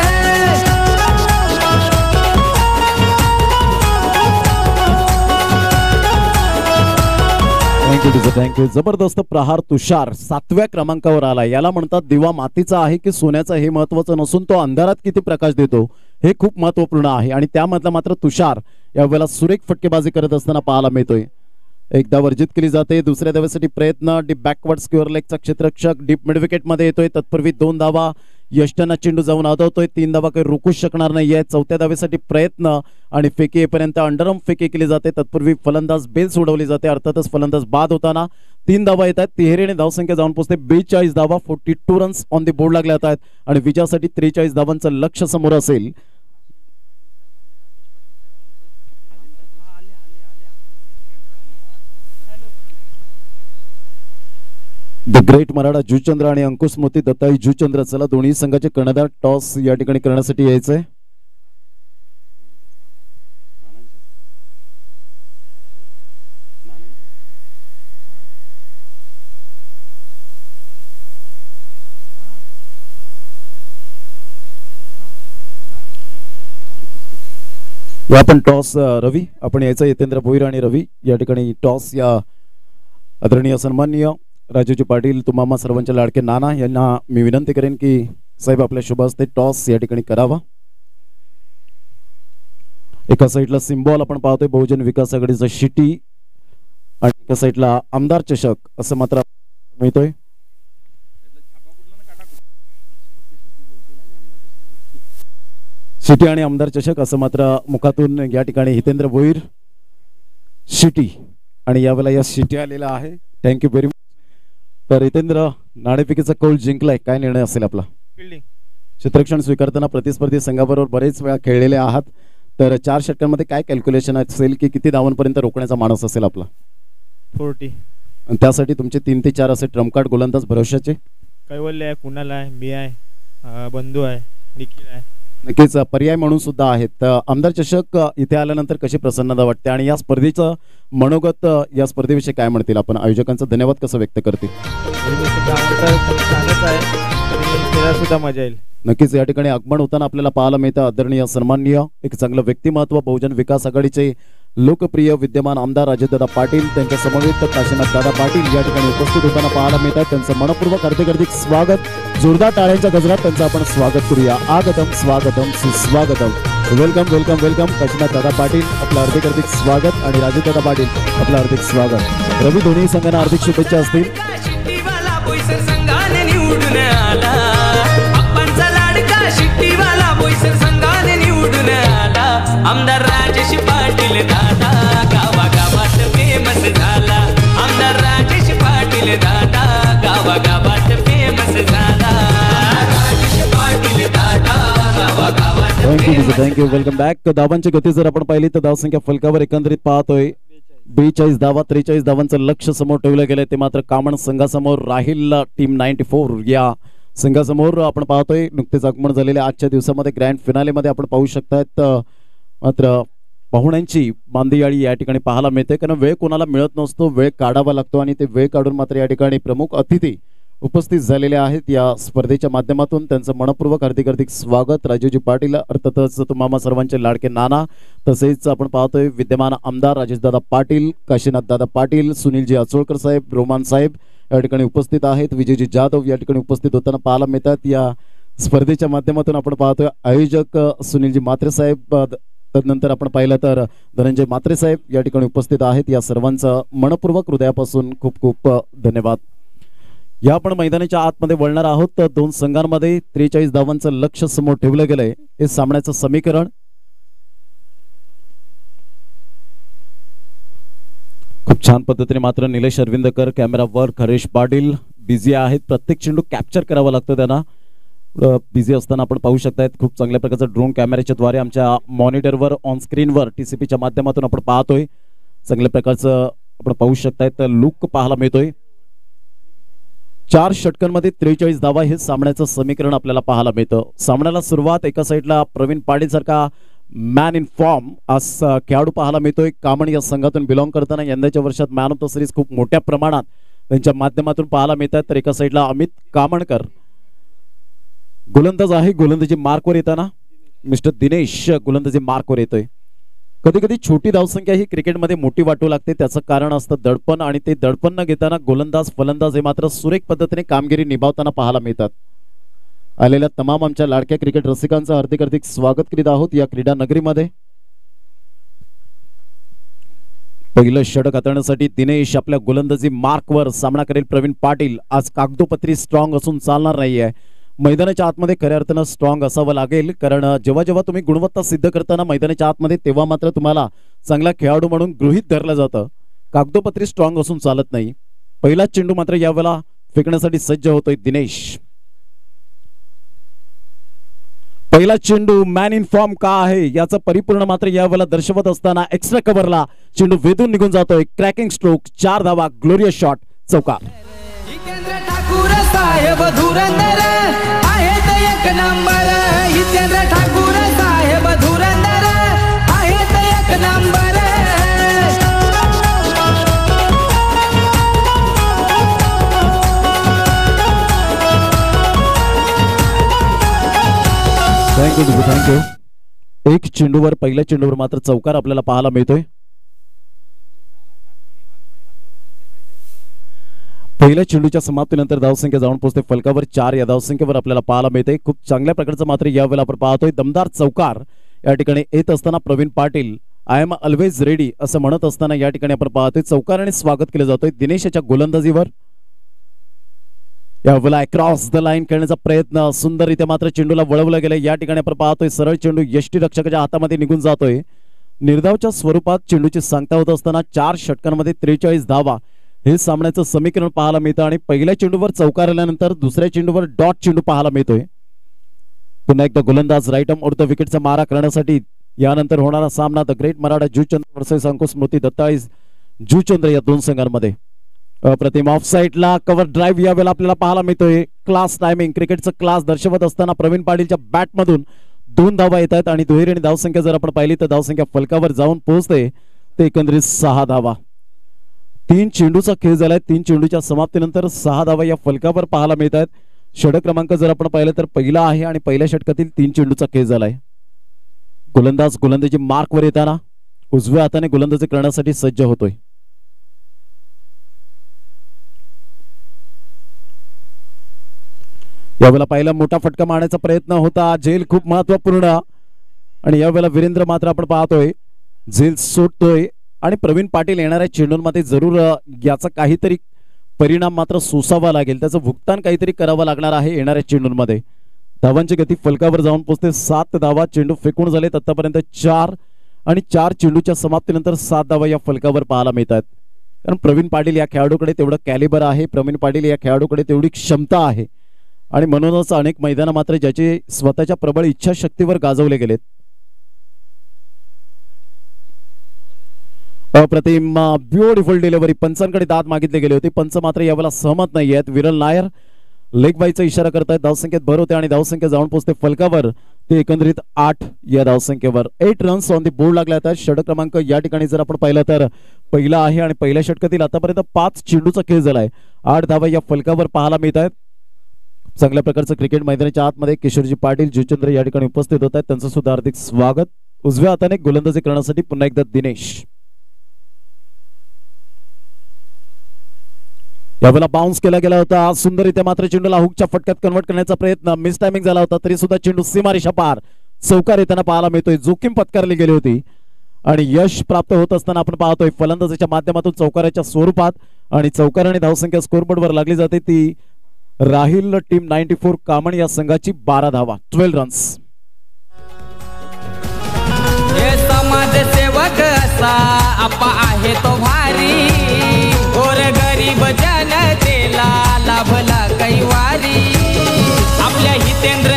Thank you thank you. जबरदस्त प्रहार तुषार सातव्या क्रमांकावर आला. याला म्हणतात दिवा मातीचा आहे की सोन्याचा हे महत्वाचं नसून तो अंधारात किती प्रकाश देतो हे खूप महत्वपूर्ण आहे. आणि त्यामधला मात्र तुषार यावेळेला सुरेख फटकेबाजी करत असताना पाहायला मिळतोय. एकदा वर्जित केली जाते, दुसऱ्या धावेसाठी प्रयत्न. डीप बॅकवर्ड स्क्वेअर लेगचा क्षेत्ररक्षक डीप मिड विकेट मध्ये येतोय. तत्पूर्वी दोन धावा, यष्टांना चेंडू जाऊन आदवतोय. तीन धावा काही रोखूच शकणार नाहीये. चौथ्या धावेसाठी प्रयत्न आणि फेकी येईपर्यंत अंडरआर्म फेकी केली जाते. तत्पूर्वी फलंदाज बेल सोडवली जाते. अर्थातच फलंदाज बाद होताना तीन धावा येत आहेत. तिहेरीने धावसंख्या जाऊन पोहोचते बेचाळीस धावा. Forty two runs on the board लागले आहेत आणि विजयासाठी त्रेचाळीस धावांचं लक्ष समोर असेल. द ग्रेट मराठा जुचंद्र आणि अंकुश स्मृती दत्ताई जुचंद्र, चला दोन्ही संघाचे कर्णधार टॉस या ठिकाणी करण्यासाठी यायचंय. या आपण टॉस रवी आपण यायचं, यतेंद्र भोईर आणि रवी या ठिकाणी टॉस. या आदरणीय सन्माननीय राजूजी पाटील तुम्हा सर्वांच्या लाडके नाना यांना मी विनंती करेन की साहेब आपल्या शुभ हस्ते टॉस या ठिकाणी करावा. एका साईडला सिम्बॉल आपण पाहतोय बहुजन विकास आघाडीचा शिटी आणि एका साईडला आमदार चषक असं मात्र मिळतोय. शिटी आणि आमदार चषक असं मात्र मुखातून या ठिकाणी हितेंद्र भोईर शिटी आणि यावेळेला या शिटी आलेला आहे. Thank you very much. तर हितेंद्र, नाणेफेकीचा कौल जिंकलाय, काय निर्णय असेल आपला? फिल्डिंग. क्षेत्ररक्षण स्वीकारताना प्रतिस्पर्धी संघाबरोबर बरेच वेळा खेळलेले आहात, तर चार षटकांमध्ये काय कॅल्क्युलेशन असेल की किती धावांपर्यंत रोखण्याचा मानस असेल आपला? फोर्टी. आणि त्यासाठी तुमचे तीन ते चार असे ट्रम्पकार्ड गोलंदाज भरोशाचे? कैवल्य आहे, कुणाल आहे, मी आहे, बंधू आहे, निखिल आहे. नक्कीच पर्याय म्हणून सुद्धा आहेत. आमदार चषक इथे आल्यानंतर कशी प्रसन्नता वाटते आणि या स्पर्धेचं मनोगत या स्पर्धेविषयी काय म्हणतील आपण? आयोजकांचा धन्यवाद कसं व्यक्त करतील? सुद्धा मजा येईल. नक्कीच या ठिकाणी आगमन होताना आपल्याला पाहायला मिळतं आदरणीय सन्माननीय एक चांगलं व्यक्तिमत्व बहुजन विकास आघाडीचे लोकप्रिय विद्यमान आमदार अजितदादा पाटील, त्यांच्या समवेत काशीनाथ दादा पाटील या ठिकाणी उपस्थित होताना पाहायला मिळतात. त्यांचं मनपूर्वक हार्दिक हार्दिक स्वागत. जोरदार टाळ्यांच्या गजरात त्यांचं आपण स्वागत करूया. आगतम स्वागतम सुस्वागतम. Welcome welcome welcome. Kashinath Dada Patil आपलं हार्दिक हार्दिक स्वागत आणि राजदादा पाटील आपलं हार्दिक स्वागत. रवी दोन्ही संघांना हार्दिक शुभेच्छा असतील. आमदार राजेश पाटील दादा गावा गावात फेमस झाला. आमदार राजेश पाटील दादा गावा गावात फेमस झाला. राजेश पाटील दादा गावा गावात. Thank you thank you. Welcome back. धावांची गती जर आपण पाहिली तर धावसंख्या फलकावर एकंदरीत पाहतोय बेचाळीस धावा. त्रेचाळीस धावांचं लक्ष समोर ठेवलं गेलंय. ते मात्र कामण संघासमोर राहील टीम नाईन्टी फोर या संघासमोर आपण पाहतोय. नुकतेच आगमन झालेल्या आजच्या दिवसामध्ये ग्रँड फिनालेमध्ये आपण पाहू शकतात मात्र पाहुण्यांची मांदियाळी या ठिकाणी पाहायला मिळते, कारण वेळ कोणाला मिळत नसतो, वेळ काढावा लागतो आणि ते वेळ काढून मात्र या ठिकाणी प्रमुख अतिथी उपस्थित झालेले आहेत या स्पर्धेच्या माध्यमातून. त्यांचं मनपूर्वक हार्दिक हार्दिक स्वागत. राजूजी पाटील अर्थातच तुम्हा सर्वांचे लाडके नाना, तसेच आपण पाहतोय विद्यमान आमदार राजेशदादा पाटील, काशीनाथ दादा पाटील, सुनीलजी अचोळकर साहेब, रोमान साहेब या ठिकाणी उपस्थित आहेत. विजयजी जाधव या ठिकाणी उपस्थित होताना पाहायला मिळतात. या स्पर्धेच्या माध्यमातून आपण पाहतोय आयोजक सुनीलजी मात्रे साहेब, तदनंतर आपण पाहिलं तर धनंजय मात्रे साहेब या ठिकाणी उपस्थित आहेत. या सर्वांचं मनपूर्वक हृदयापासून खूप खूप धन्यवाद. या आपण मैदानाच्या आतमध्ये वळणार आहोत. तर दोन संघांमध्ये त्रेचाळीस धावांचं लक्ष समोर ठेवलं गेलंय. हे सामन्याचं समीकरण खूप छान पद्धतीने मात्र Nilesh Arvindkar camera work, Harish Patil busy आहेत. प्रत्येक चेंडू कॅप्चर करावा लागतो त्यांना. बिझी असताना आपण पाहू शकतायत खूप चांगल्या प्रकारचा ड्रोन कॅमेऱ्याच्या द्वारे आमच्या मॉनिटरवर ऑन स्क्रीनवर टीसीपीच्या माध्यमातून आपण पाहतोय. चांगल्या प्रकारचं आपण पाहू शकतायत लुक पाहायला मिळतोय. चार षटकांमध्ये त्रेचाळीस धावा हे सामन्याचं समीकरण आपल्याला पाहायला मिळतं. सामन्याला सुरुवात एका साईडला प्रवीण पाटील सारखा मॅन इन फॉर्म आज खेळाडू पाहायला मिळतोय. कामण या संघातून बिलॉंग करताना यंदाच्या वर्षात मॅन ऑफ द सिरीज खूप मोठ्या प्रमाणात त्यांच्या माध्यमातून पाहायला मिळतात. तर एका साईडला अमित कामणकर गोलंदाज आहे. गोलंदाजी मार्कवर येताना मिस्टर दिनेश गोलंदाजी मार्कवर येतोय. कधी कधी छोटी धावसंख्या ही क्रिकेटमध्ये मोठी वाटू लागते. त्याचं कारण असतं दडपण आणि ते दडपण न घेताना गोलंदाज फलंदाज हे मात्र सुरेख पद्धतीने कामगिरी निभावताना पाहायला मिळतात. आलेल्या तमाम आमच्या लाडक्या क्रिकेट रसिकांचं हार्दिक हार्दिक स्वागत करीत आहोत या क्रीडा नगरीमध्ये. पहिलं षटक हाताळण्यासाठी दिनेश आपल्या गोलंदाजी मार्कवर सामना करेल. प्रवीण पाटील आज कागदोपत्री स्ट्रॉंग असून चालणार नाहीये. मैदानाच्या आतमध्ये खऱ्या अर्थानं स्ट्रॉंग असावं लागेल, कारण जेव्हा जेव्हा तुम्ही गुणवत्ता सिद्ध करताना मैदानाच्या आतमध्ये तेव्हा मात्र तुम्हाला चांगला खेळाडू म्हणून गृहीत धरलं जातं. कागदोपत्री स्ट्रॉंग असून चालत नाही. पहिला चेंडू मात्र यावेळेला फेकण्यासाठी सज्ज होतोय दिनेश. पहिला चेंडू मॅन इन फॉर्म का आहे याचा परिपूर्ण मात्र यावेळेला दर्शवत असताना एक्स्ट्रा कव्हरला चेंडू वेधून निघून जातोय. क्रॅकिंग स्ट्रोक, चार धावा, ग्लोरियस शॉट, चौकार. हितेंद्र ठाकूर साहेब धुरंधर आहेत एक नंबर. हितेंद्र ठाकूर साहेब धुरंधर आहेत एक नंबर. Thank you thank you. एक चेंडूवर पहिल्या चेंडूवर मात्र चौकार आपल्याला पाहायला मिळतोय. पहिल्या चेंडूच्या समाप्तीनंतर धावसंख्या जाऊन पोहोचते फलकावर. चार या धावसंख्येवर आपल्याला पाहायला मिळते. खूप चांगल्या प्रकारचं मात्र यावेळेला आपण पाहतोय. दमदार चौकार या ठिकाणी येत असताना Pravin Patil I am always ready असं म्हणत असताना या ठिकाणी आपण पाहतोय चौकाराने स्वागत केलं जातोय दिनेशच्या गोलंदाजीवर. यावेळेला अक्रॉस द लाईन खेळण्याचा प्रयत्न सुंदररित्या मात्र चेंडूला वळवलं गेलं. या ठिकाणी आपण पाहतोय सरळ चेंडू यष्टी रक्षकाच्या हातामध्ये निघून जातोय. निर्धावच्या स्वरूपात चेंडूची सांगता होत असताना चार षटकांमध्ये त्रेचाळीस धावा हे सामन्याचं समीकरण पाहायला मिळतं. आणि पहिल्या चेंडूवर चौकार आल्यानंतर दुसऱ्या चेंडूवर डॉट चेंडू पाहायला मिळतोय. पुन्हा एकदा गोलंदाज राईट आर्म उर्ध विकेटचा मारा करण्यासाठी यानंतर होणारा सामना the great Maratha Juchandra versus Ankush Smriti Dattali Juchandra या दोन संघांमध्ये. अप्रतिम ऑफ साईडला कव्हर ड्राईव्ह यावेळेला आपल्याला पाहायला मिळतोय. क्लास टायमिंग, क्रिकेटचं क्लास दर्शवत असताना प्रवीण पाटीलच्या बॅटमधून दोन धावा येत आहेत आणि दुहेरी धावसंख्या जर आपण पाहिली तर धावसंख्या फलकावर जाऊन पोहोचते ते एकंदरीत सहा धावा. तीन चेंडूचा खेळ झालाय. तीन चेंडूच्या समाप्तीनंतर सहा धावा या फलकावर पाहायला मिळत आहेत. षटक क्रमांक जर आपण पाहिलं तर पहिला आहे आणि पहिल्या षटकातील तीन चेंडूचा खेळ झालाय. गोलंदाज गोलंदाजी मार्कवर येताना उजव्या हाताने गोलंदाजी करण्यासाठी सज्ज होतोय. यावेळेला पहिला मोठा फटका मारण्याचा प्रयत्न होता. झेल खूप महत्वपूर्ण आणि यावेळेला वीरेंद्र मात्र आपण पाहतोय झेल सोडतोय आणि प्रवीण पाटील येणाऱ्या चेंडूंमध्ये जरूर याचा काहीतरी परिणाम मात्र सोसावा लागेल. त्याचं भुगतान काहीतरी करावं लागणार आहे येणाऱ्या चेंडूंमध्ये. धावांची गती फलकावर जाऊन पोहोचते सात धावा. चेंडू फेकून झालेत आतापर्यंत चार आणि चार चेंडूच्या समाप्तीनंतर सात धावा या फलकावर पाहायला मिळतात. कारण प्रवीण पाटील या खेळाडूकडे तेवढं कॅलिबर आहे. प्रवीण पाटील या खेळाडूकडे तेवढी क्षमता आहे आणि म्हणूनच अनेक मैदान मात्र ज्याचे स्वतःच्या प्रबळ इच्छाशक्तीवर गाजवले गेलेत. अप्रतिम ब्युटिफुल डिलिव्हरी. पंचांकडे दाद मागितले गेले होते. पंच मात्र यावेळेला सहमत नाही आहेत. विरल नायर लेग बायचा इशारा करतायत. धावसंख्येत भर होते आणि धावसंख्या जाऊन पोहोचते फलकावर ते एकंदरीत आठ या धावसंख्येवर. Eight runs on the board लागले आहेत. षटक क्रमांक या ठिकाणी जर आपण पाहिलं तर पहिला आहे आणि पहिल्या षटकातील आतापर्यंत पाच चेंडूचा खेळ झालाय. आठ धावा या फलकावर पाहायला मिळत आहेत. चांगल्या प्रकारचं क्रिकेट मैदानाच्या आतमध्ये किशोरजी पाटील जूचंद्र या ठिकाणी उपस्थित होत आहेत. त्यांचं सुद्धा हार्दिक स्वागत. उजव्या हाताने गोलंदाजी करण्यासाठी पुन्हा एकदा दिनेश. यावेळेला बाउन्स केला गेला होता. सुंदररित्या मात्र चेंडूला हुकच्या फटक्यात कन्वर्ट करण्याचा प्रयत्न. मिस टायमिंग झाला होता तरी सुद्धा चेंडू सीमारेषा पार चौकार येताना पाहायला मिळतोय. जोखीम पत्कारली गेली होती आणि यश प्राप्त होत असताना आपण पाहतोय फलंदाजीच्या माध्यमातून चौकाराच्या स्वरूपात आणि चौकाराने धावसंख्या स्कोरबोर्डवर लागली जाते ती राहिल टीम नाईन्टी फोर कामण या संघाची बारा धावा, ट्वेल्व रन्स. हे समाजसेवक असा आपा आहे तो भारी. गोर गरीब जनतेला लाभला कैवारी. आपल्या हितेंद्र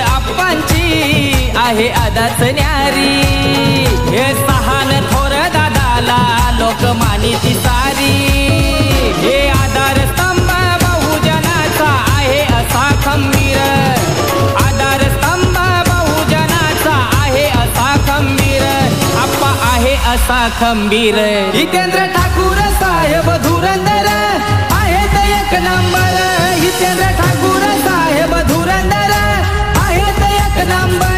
आहे आदाच न्यारी हे सहान थोर दादाला लोकमानिती सारी हे आधार स्तंभ बहुजनाचा आहे असा खंबीर आधार स्तंभ बहुजनाचा आहे असा खंबीर आप्पा आहे असा खंबीर हितेंद्र ठाकूर साहेब धुरंधर आहेत एक नंबर हितेंद्र ठाकूर साहेब धुरंधर आहेत एक number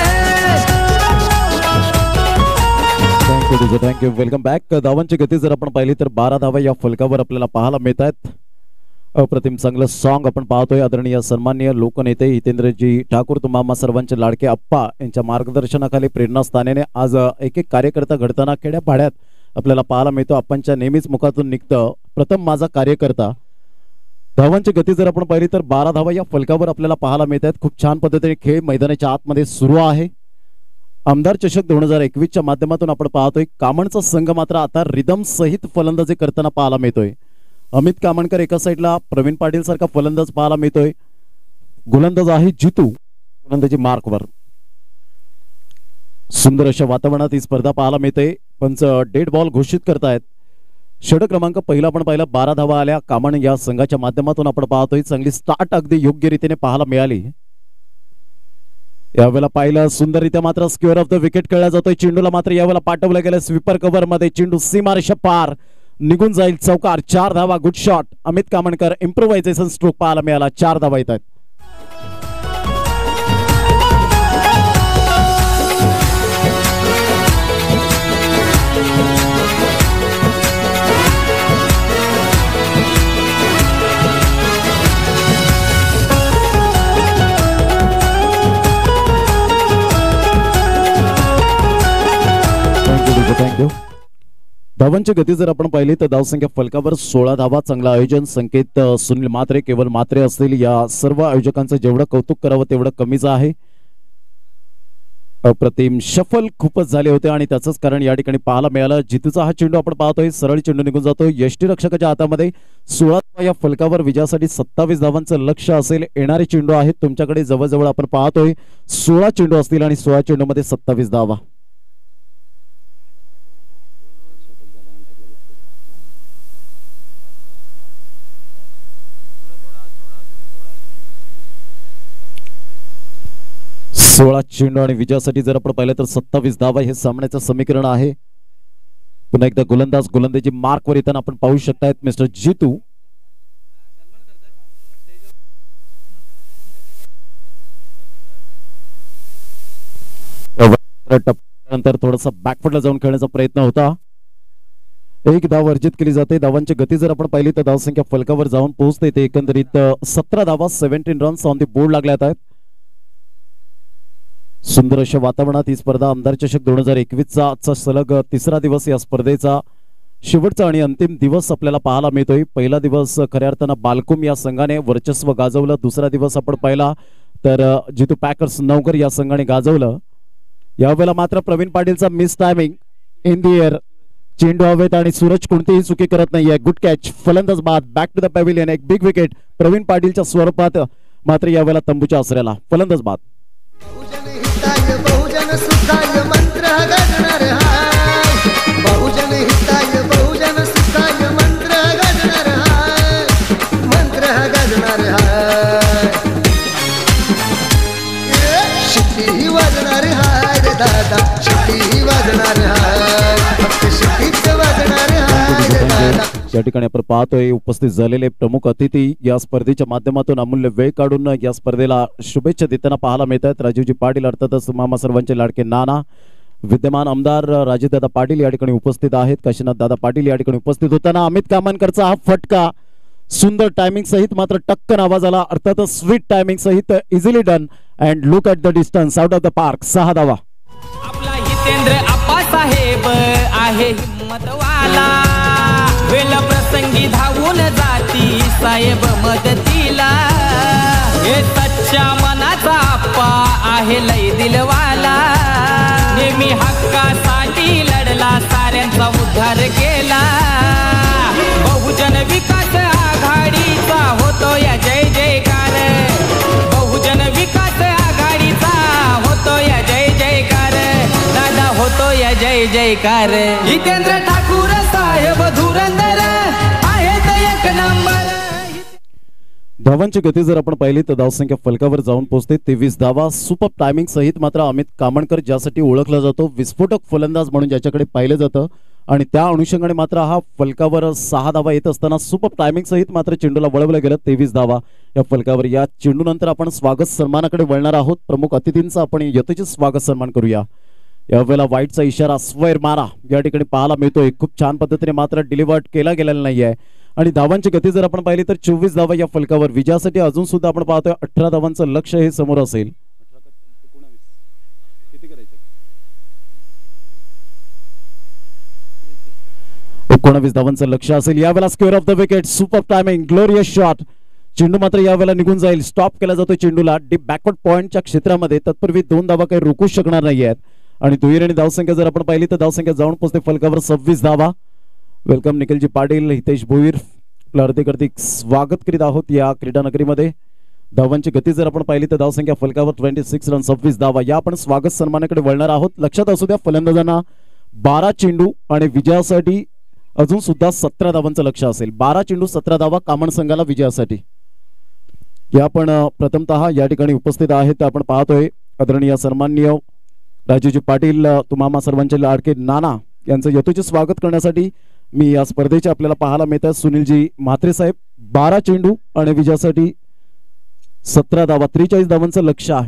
thank you thank you welcome back. धावांची गती जर आपण पाहिली तर बारा धावा या फलकावर आपल्याला पाहायला मिळत आहेत. अप्रतिम चांगलं सॉन्ग आपण पाहतोय. आदरणीय सन्माननीय लोकनेते हितेंद्रजी ठाकूर तुम्हा सर्वांचे लाडके आप्पा यांच्या मार्गदर्शनाखाली प्रेरणास्थानाने आज एक एक कार्यकर्ता घडताना खेड्यापाड्यात आपल्याला पाहायला मिळतो. आप्पांच्या नेहमीच मुखातून निघतं प्रथम माझा कार्यकर्ता. धावांची गती जर आपण पाहिली तर बारा धावा या फलकावर आपल्याला पाहायला मिळत आहेत. खूप छान पद्धतीने खेळ मैदानाच्या आतमध्ये सुरू आहे. आमदार चषक दोन हजार एकवीसच्या माध्यमातून आपण पाहतोय कामणचा संघ मात्र आता रिदम सहित फलंदाजी करताना पाहायला मिळतोय. अमित कामणकर एका साईडला, प्रवीण पाटील सारखा फलंदाज पाहायला मिळतोय. गोलंदाज आहे जितू गोलंदाजी मार्कवर. सुंदर अशा वातावरणात ही स्पर्धा पाहायला मिळते. पंच डेड बॉल घोषित करतायत. षट क्रमांक पहिला आपण पाहिला बारा धावा आल्या कामण या संघाच्या माध्यमातून आपण पाहतोय. चांगली स्टार्ट अगदी योग्य रीतीने पाहायला मिळाली. यावेळेला पाहिलं सुंदररित्या मात्र स्क्वेअर ऑफ द विकेट खेळला जातोय. चेंडूला मात्र यावेळेला पाठवलं गेलं स्वीपर कव्हर मध्ये. चेंडू सीमारेषा पार निघून जाईल. चौकार चार धावा. Good shot Amit Kamankar. Improvisation stroke पाहायला मिळाला. चार धावा येत आहेत. थँक्यू. धावांची गती जर आपण पाहिली तर धावसंख्या फलकावर सोळा धावा. चांगलं आयोजन. संकेत सुनील म्हात्रे केवळ म्हात्रे असतील. या सर्व आयोजकांचं जेवढं कौतुक करावं तेवढं कमीच आहे. अप्रतिम शफल खूपच झाले होते आणि त्याचंच कारण या ठिकाणी पाहायला मिळालं. जितूचा हा चेंडू आपण पाहतोय सरळ चेंडू निघून जातो यष्टी रक्षकाच्या हातामध्ये. सोळा धावा या फलकावर विजयासाठी सत्तावीस धावांचं लक्ष असेल. येणारे चेंडू आहेत तुमच्याकडे जवळजवळ आपण पाहतोय सोळा चेंडू असतील आणि सोळा चेंडू मध्ये सत्तावीस धावा. सोळा चेंडू आणि विजयासाठी जर आपण पाहिलं तर सत्तावीस धावा हे सामन्याचं समीकरण आहे. पुन्हा एकदा गोलंदाज गोलंदाजी मार्कवर येताना आपण पाहू शकतायत मिस्टर जितू. नंतर थोडासा बॅकफुटला जाऊन खेळण्याचा प्रयत्न होता. एक धाव अर्जित केली जाते. धावांची गती जर आपण पाहिली तर धावसंख्या फलकावर जाऊन पोहोचते. ते एकंदरीत सतरा धावा seventeen runs on the board लागल्यात आहेत. सुंदर अशा वातावरणात ही स्पर्धा आमदार चषक दोन हजार एकवीस चा आजचा सलग तिसरा दिवस या स्पर्धेचा शेवटचा आणि अंतिम दिवस आपल्याला पाहायला मिळतोय. पहिला दिवस खऱ्या अर्थानं बालकुम या संघाने वर्चस्व गाजवलं. दुसरा दिवस आपण पाहिला तर जितू पॅकर्स नवकर या संघाने गाजवलं. यावेळेला मात्र प्रवीण पाटीलचा miss timing in the air. चेंडू हवेत आणि सूरज कोणतीही चुकी करत नाहीये. Good catch. फलंदाज बाद. Back to the pavilion. एक बिग विकेट प्रवीण पाटीलच्या स्वरूपात मात्र यावेळेला तंबूच्या आसऱ्याला. फलंदाज बाद. बहुजन सुखाय मंत्र गाजणार हाय. बहुजन हिताय बहुजन सुखाय मंत्र गाजणार हाय. मंत्र गाजणार हाय. शिट्टी वाजणार हाय रे दादा. शिट्टी वाजणार हाय. फक्त शिट्टीच वाजणार हाय रे दादा. या ठिकाणी आपण पाहतोय उपस्थित झालेले प्रमुख अतिथी या स्पर्धेच्या माध्यमातून अमूल्य वेळ काढून या स्पर्धेला शुभेच्छा देताना पाहायला मिळत आहेत. राजीवजी पाटील अर्थातच मामा सर्वांचे लाडके नाना. विद्यमान आमदार राजेशदादा पाटील या ठिकाणी उपस्थित आहेत. काशीनाथ दादा पाटील या ठिकाणी उपस्थित होताना अमित कामणकरचा हा फटका सुंदर टायमिंग सहित मात्र टक्कन आवाज आला. अर्थातच स्वीट टायमिंग सहित easily done and look at the distance out of the park. सहा धावा. आपला हितेंद्र आप्पा साहेब आहे हिम्मतवाला. वेळ प्रसंगी धावून जाती साहेब मदतीला. हे सच्च्या मनाचा आप्पा आहे लय दिलवाला. नेहमी हक्कासाठी लढला साऱ्यांचा उद्धार केला. बहुजन विकास आघाडीचा होतो या जय जयकार. बहुजन विकास आघाडीचा होतो या जय जय जयकार जितेंद्र ठाकूर साहेब धुरंधर आहेत एक नंबर. धावांची गती जर आपण पाहिली तर धावसंख्या फलकावर जाऊन पोहोचते तेवीस धावा. सुपर टायमिंग सहित मात्र अमित कामणकर ज्यासाठी ओळखला जातो विस्फोटक फलंदाज म्हणून ज्याच्याकडे पाहिलं जातं आणि त्या अनुषंगाने मात्र हा फलकावर सहा धावा येत असताना सुपर टायमिंग सहित मात्र चेंडूला वळवलं गेलं तेवीस धावा या फलकावर. या चेंडूनंतर आपण स्वागत सन्मानाकडे वळणार आहोत. प्रमुख अतिथींचा आपण यथोचित स्वागत सन्मान करूया. यावेळेला वाईटचा इशारा स्वर मारा या ठिकाणी पाहायला मिळतोय. खूप छान पद्धतीने मात्र डिलिव्हर्ड केला गेलेला नाहीये आणि धावांची गती जर आपण पाहिली तर चोवीस धावा या फलकावर. विजयासाठी अजून सुद्धा आपण पाहतोय अठरा धावांचं लक्ष हे समोर असेल. एकोणावीस धावांचं लक्ष असेल. यावेळेला square off the wicket super timing glorious shot. चेंडू मात्र यावेळेला निघून जाईल. स्टॉप केला जातो चेंडूला डीप बॅकवर्ड पॉइंटच्या क्षेत्रामध्ये. तत्पूर्वी दोन धावा काही रोखू शकणार नाही आहेत आणि दुहेरीने धावसंख्या जर आपण पाहिली तर धावसंख्या जाऊन पोहोचते फलकावर सव्वीस धावा. वेलकम निखिलजी पाटील, हितेश भोईर हार्दिक हार्दिक स्वागत करीत आहोत या क्रीडा नगरीमध्ये. धावांची गती जर आपण पाहिली तर धावसंख्या फलकावर ट्वेंटी सिक्स रन सव्वीस धावा. या आपण स्वागत सन्मानाकडे वळणार आहोत. लक्षात असू द्या फलंदाजांना बारा चेंडू आणि विजयासाठी अजून सुद्धा सतरा धावांचं लक्ष असेल. बारा चेंडू सतरा धावा कामण संघाला विजयासाठी. या आपण प्रथमतः या ठिकाणी उपस्थित आहेत आपण पाहतोय आदरणीय सन्माननीय राजूजी पाटील तुम्हा सर्वांचे लाडके नाना यांचं यथोचित स्वागत करण्यासाठी मी या स्पर्धेचे आपल्याला पाहायला मिळतात. सुनीलजी म्हात्रे साहेब बारा चेंडू आणि विजयासाठी सतरा धावा त्रेचाळीस धावांचं लक्ष आहे.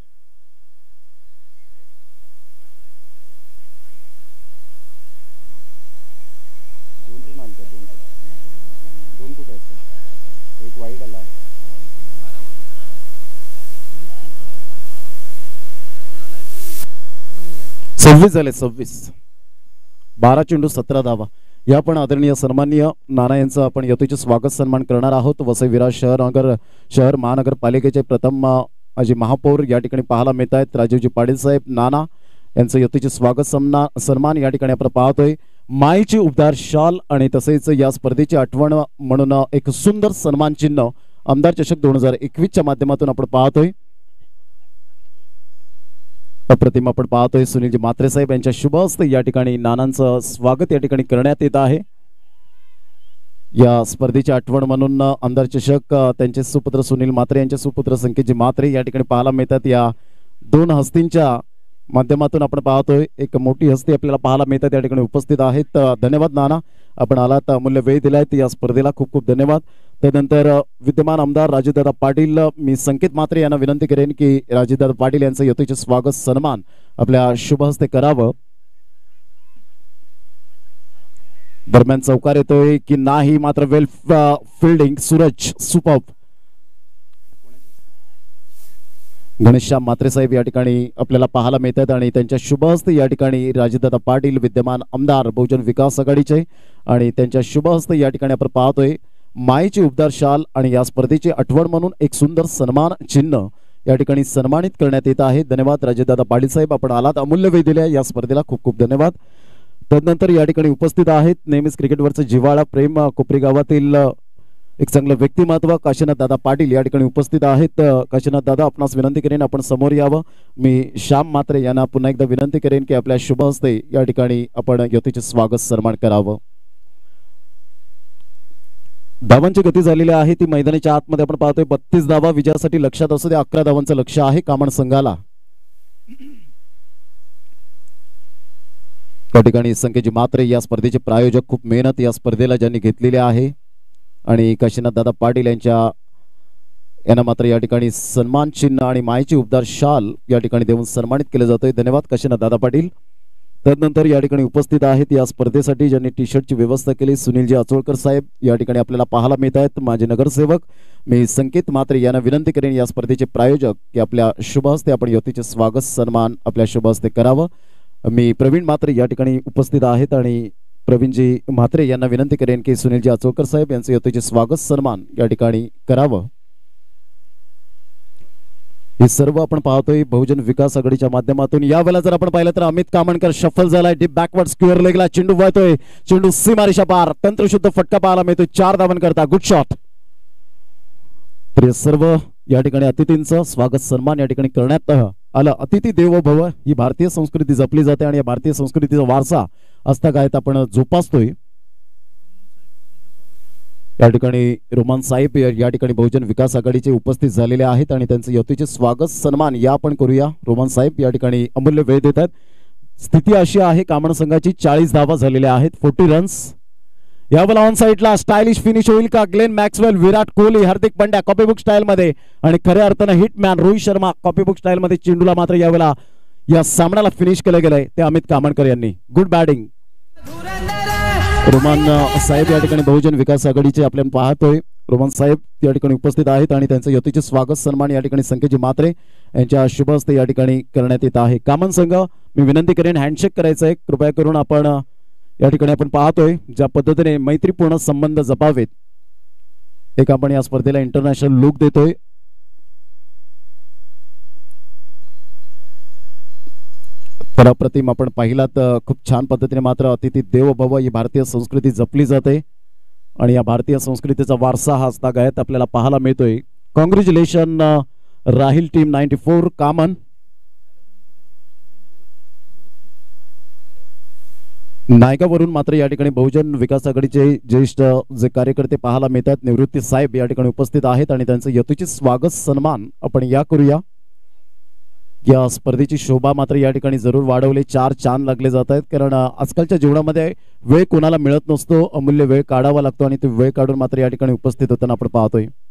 सव्वीस झाले सव्वीस. बारा चेंडू सतरा धावा. या पण आदरणीय सन्माननीय नाना यांचं आपण यथोचित स्वागत सन्मान करणार आहोत. वसई विरार शहर नगर शहर महानगरपालिकेचे प्रथम माजी महापौर या ठिकाणी पाहायला मिळत आहेत. राजीवजी पाटील साहेब नाना यांचं यथोचित स्वागत सन्मान या ठिकाणी आपण पाहतोय. माईची उबदार शाल आणि तसेच या स्पर्धेची आठवण म्हणून एक सुंदर सन्मान चिन्ह आमदार चषक दोन हजार एकवीस च्या माध्यमातून आपण पाहतोय. अप्रतिम आपण पाहतोय सुनीलजी म्हात्रे साहेब यांच्या शुभ हस्ते या ठिकाणी नानांचं स्वागत या ठिकाणी करण्यात येत आहे. या स्पर्धेची आठवण म्हणून आमदार चषक त्यांचे सुपुत्र सुनील म्हात्रे यांचे सुपुत्र संकेतजी म्हात्रे या ठिकाणी पाहायला मिळतात. या दोन हस्तींच्या माध्यमातून आपण पाहतोय एक मोठी हस्ती आपल्याला पाहायला मिळतात या ठिकाणी उपस्थित आहेत. धन्यवाद नाना, आपण आलात, अमूल्य वेळ दिलाय या स्पर्धेला, खूप खूप धन्यवाद. त्यानंतर विद्यमान आमदार राजूदादा पाटील, मी संकेत म्हात्रे यांना विनंती करेन की राजूदादा पाटील यांचं यथोचित स्वागत सन्मान आपल्या शुभ हस्ते करावं. दरम्यान चौकार येतोय की नाही मात्र well fielding Suraj super. Ganeshshyam Mhatre साहेब या ठिकाणी आपल्याला पाहायला मिळतात आणि त्यांच्या शुभ हस्ते या ठिकाणी राजदादा पाटील विद्यमान आमदार बहुजन विकास आघाडीचे आणि त्यांच्या शुभ हस्ते या ठिकाणी आपण पाहतोय माईची उबदार शाल आणि या स्पर्धेची आठवण म्हणून एक सुंदर सन्मान चिन्ह या ठिकाणी सन्मानित करण्यात येत आहे. धन्यवाद राजदादा पाटील साहेब, आपण आलात, अमूल्य वेळ दिल्या या स्पर्धेला, खूप खूप धन्यवाद. तदनंतर या ठिकाणी उपस्थित आहेत नेहमीच क्रिकेटवरचं जिव्हाळा प्रेम कोपरी गावातील एक चांगलं व्यक्तिमत्व काशीनाथ दादा पाटील या ठिकाणी उपस्थित आहेत. काशीनाथ दादा, आपणास विनंती करेन आपण समोर यावं. मी श्याम म्हात्रे यांना पुन्हा एकदा विनंती करेन की आपल्या शुभ हस्ते या ठिकाणी आपण यथोचित स्वागत सन्मान करावं. धावांची गती झालेली आहे ती मैदानाच्या आतमध्ये आपण पाहतोय बत्तीस धावा विजयासाठी. लक्षात असू दे अकरा धावांचं लक्ष आहे कामण संघाला. त्या ठिकाणी संकेतजी म्हात्रे या स्पर्धेचे प्रायोजक, खूप मेहनत या स्पर्धेला ज्यांनी घेतलेली आहे आणि काशीनाथ दादा पाटील यांच्या यांना मात्र या ठिकाणी सन्मान चिन्ह आणि मायची उबदार शाल या ठिकाणी देऊन सन्मानित केले जातोय. धन्यवाद काशीनाथ दादा पाटील. तदनंतर या ठिकाणी उपस्थित आहेत या स्पर्धेसाठी ज्यांनी टी शर्टची व्यवस्था केली सुनीलजी अचोळकर साहेब या ठिकाणी आपल्याला पाहायला मिळत आहेत. माझे नगरसेवक मी संकेत म्हात्रे यांना विनंती करेन या स्पर्धेचे प्रायोजक की आपल्या शुभ हस्ते आपण यथोचित स्वागत सन्मान आपल्या शुभ हस्ते करावं. मी प्रवीण म्हात्रे या ठिकाणी उपस्थित आहेत आणि प्रवीणजी म्हात्रे यांना विनंती करेन की सुनीलजी अचोळकर साहेब यांचे यथोचित स्वागत सन्मान या ठिकाणी करावं. हे सर्व आपण पाहतोय बहुजन विकास आघाडीच्या माध्यमातून. यावेळेला जर आपण पाहिलं तर अमित कामणकर शफल झालाय, डीप बॅकवर्ड स्क्वेअर लेगला चेंडू वळतोय, चेंडू सीमारेषा पार, तंत्रशुद्ध फटका पाहायला मिळतोय, चार धावन करता, गुड शॉट. तर सर्व या ठिकाणी अतिथींचं स्वागत सन्मान या ठिकाणी करण्यात आलं. अतिथी देवो भव ही भारतीय संस्कृती जपली जाते आणि या भारतीय संस्कृतीचा वारसा हस्तगायत आपण जोपासतोय. या ठिकाणी रोमान साहेब या ठिकाणी बहुजन विकास आघाडीचे उपस्थित झालेले आहेत आणि त्यांचे यथोचित स्वागत सन्मान या आपण करूया. रोमान साहेब या ठिकाणी अमूल्य वेळ देत आहेत. स्थिती अशी आहे कामण संघाची चाळीस धावा झालेल्या आहेत, चाळीस रन्स. यावेळेला ऑन साइडला स्टायलिश फिनिश होईल का? Glenn Maxwell, Virat Kohli, Hardik Pandya copybook style मध्ये आणि खऱ्या अर्थानं hitman Rohit Sharma copybook style मध्ये चेंडूला मात्र यावेळेला या सामन्याला फिनिश केलं गेलंय ते अमित कामणकर यांनी. Good batting. रोमान साहेब या ठिकाणी बहुजन विकास आघाडीचे आपल्याला पाहतोय. रोमान साहेब या ठिकाणी उपस्थित आहेत आणि त्यांचं यथोचित स्वागत सन्मान या ठिकाणी संकेतजी मात्रे यांच्या शुभ हस्ते या ठिकाणी करण्यात येत आहे. कामन संघ मी विनंती करेन हँडशेक करायचं आहे कृपया करून. आपण या ठिकाणी आपण पाहतोय ज्या पद्धतीने मैत्रीपूर्ण संबंध जपावेत एक आपण या स्पर्धेला इंटरनॅशनल लुक देतोय. तर अप्रतिम आपण पाहिलात खूप छान पद्धतीने मात्र अतिथी देवो भव ही भारतीय संस्कृती जपली जाते आणि या भारतीय संस्कृतीचा वारसा हा हस्तगायत आपल्याला पाहायला मिळतोय. Congratulation Rahil team ninety four Kaman. नायगावरून मात्र या ठिकाणी बहुजन विकास आघाडीचे ज्येष्ठ जे कार्यकर्ते पाहायला मिळतात निवृत्ती साहेब या ठिकाणी उपस्थित आहेत आणि त्यांचं यथोचित स्वागत सन्मान आपण या करूया. या स्पर्धेची शोभा मात्र या ठिकाणी जरूर वाढवले. चार चांद लागले जात आहेत कारण आजकालच्या जीवनामध्ये वेळ कोणाला मिळत नसतो, अमूल्य वेळ काढावा लागतो आणि तो वेळ काढून मात्र या ठिकाणी उपस्थित होताना आपण पाहतोय.